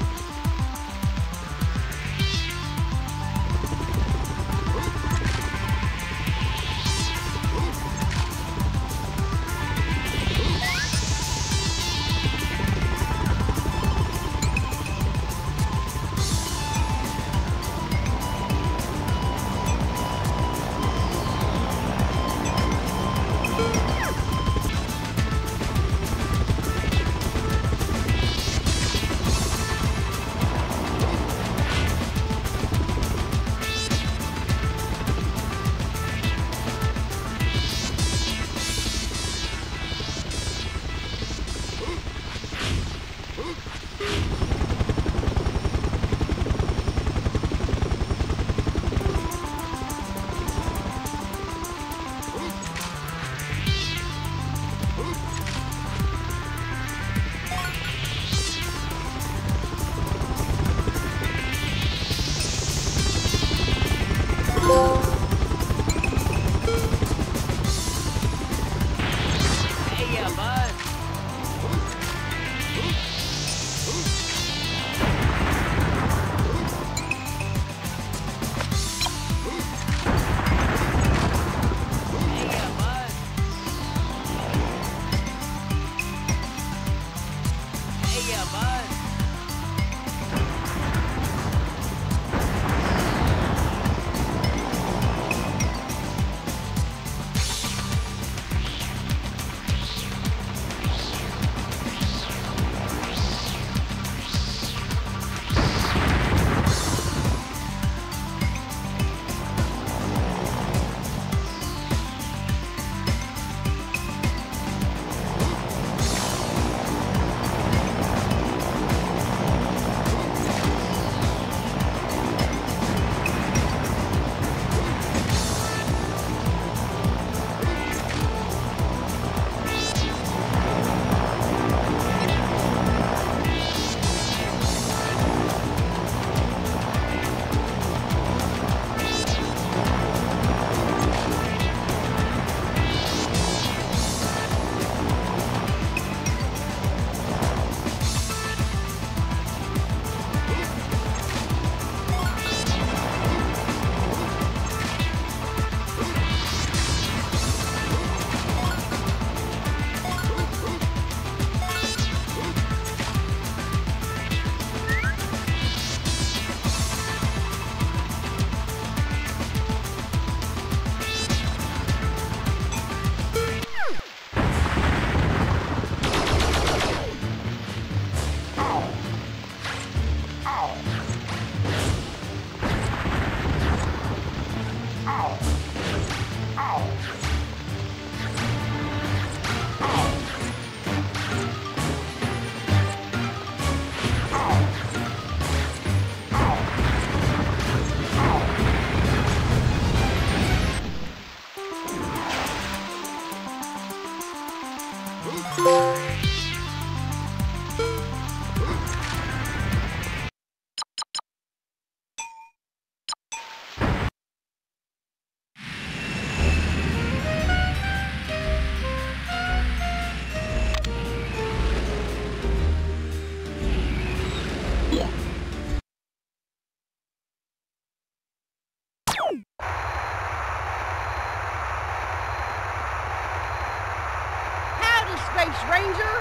Space Ranger?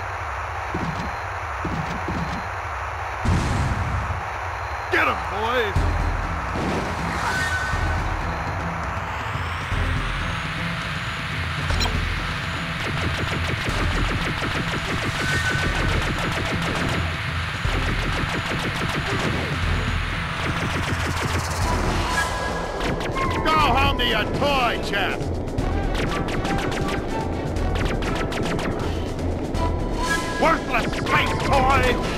Get him, boys! Go home! into your toy chest! Worthless space toy!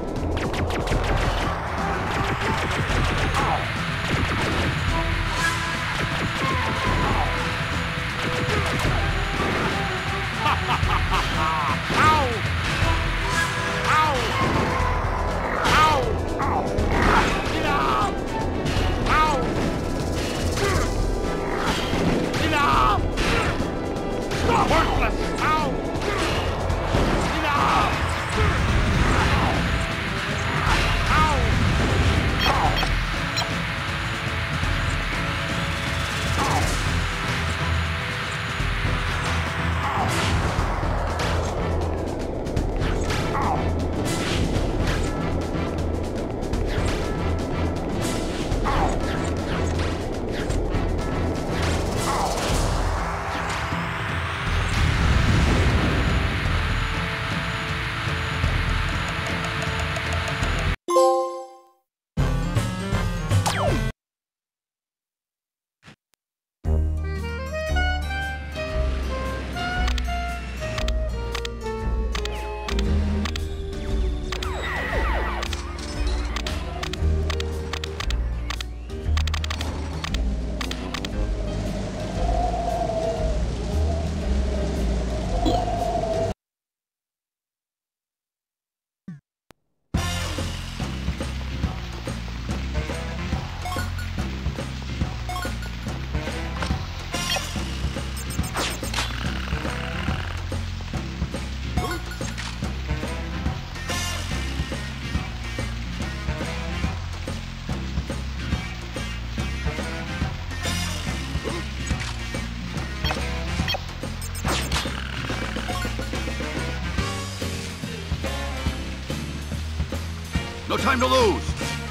No time to lose!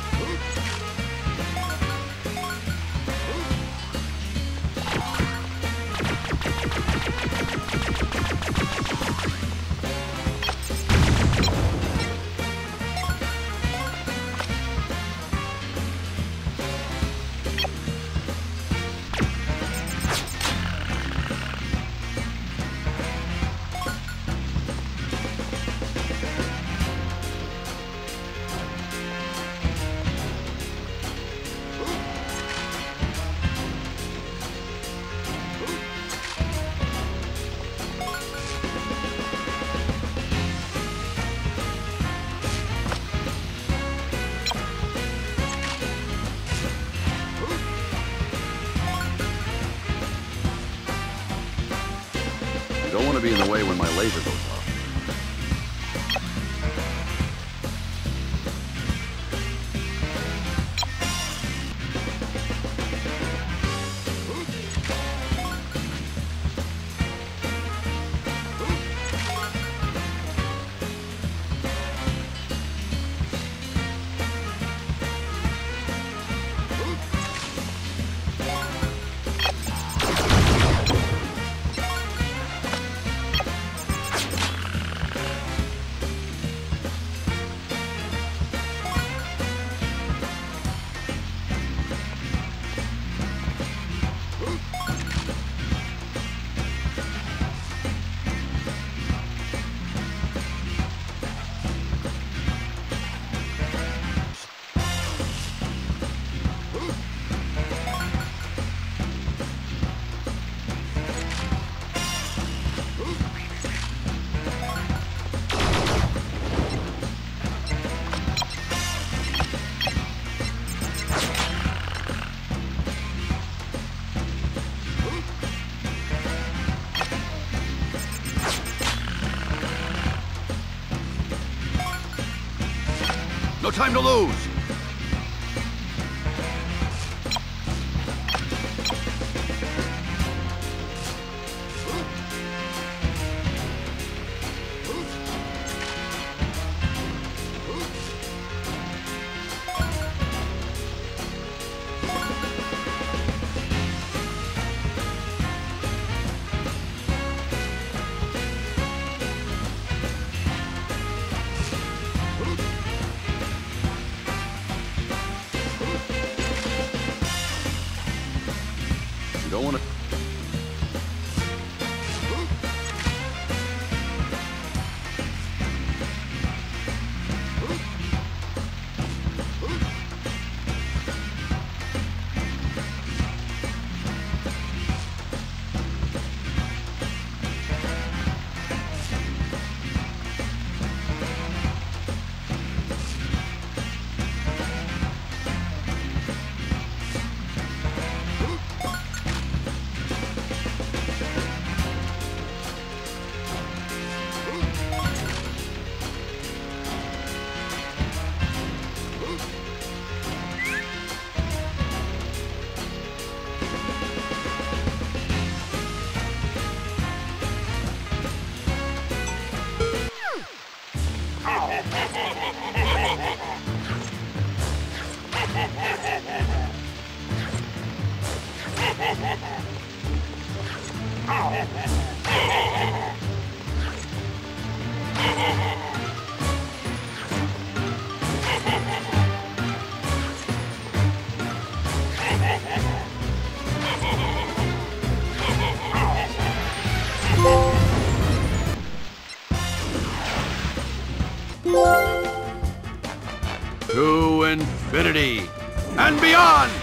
Don't want to be in the way when my laser goes off. No time to lose! don't want to... To infinity and beyond!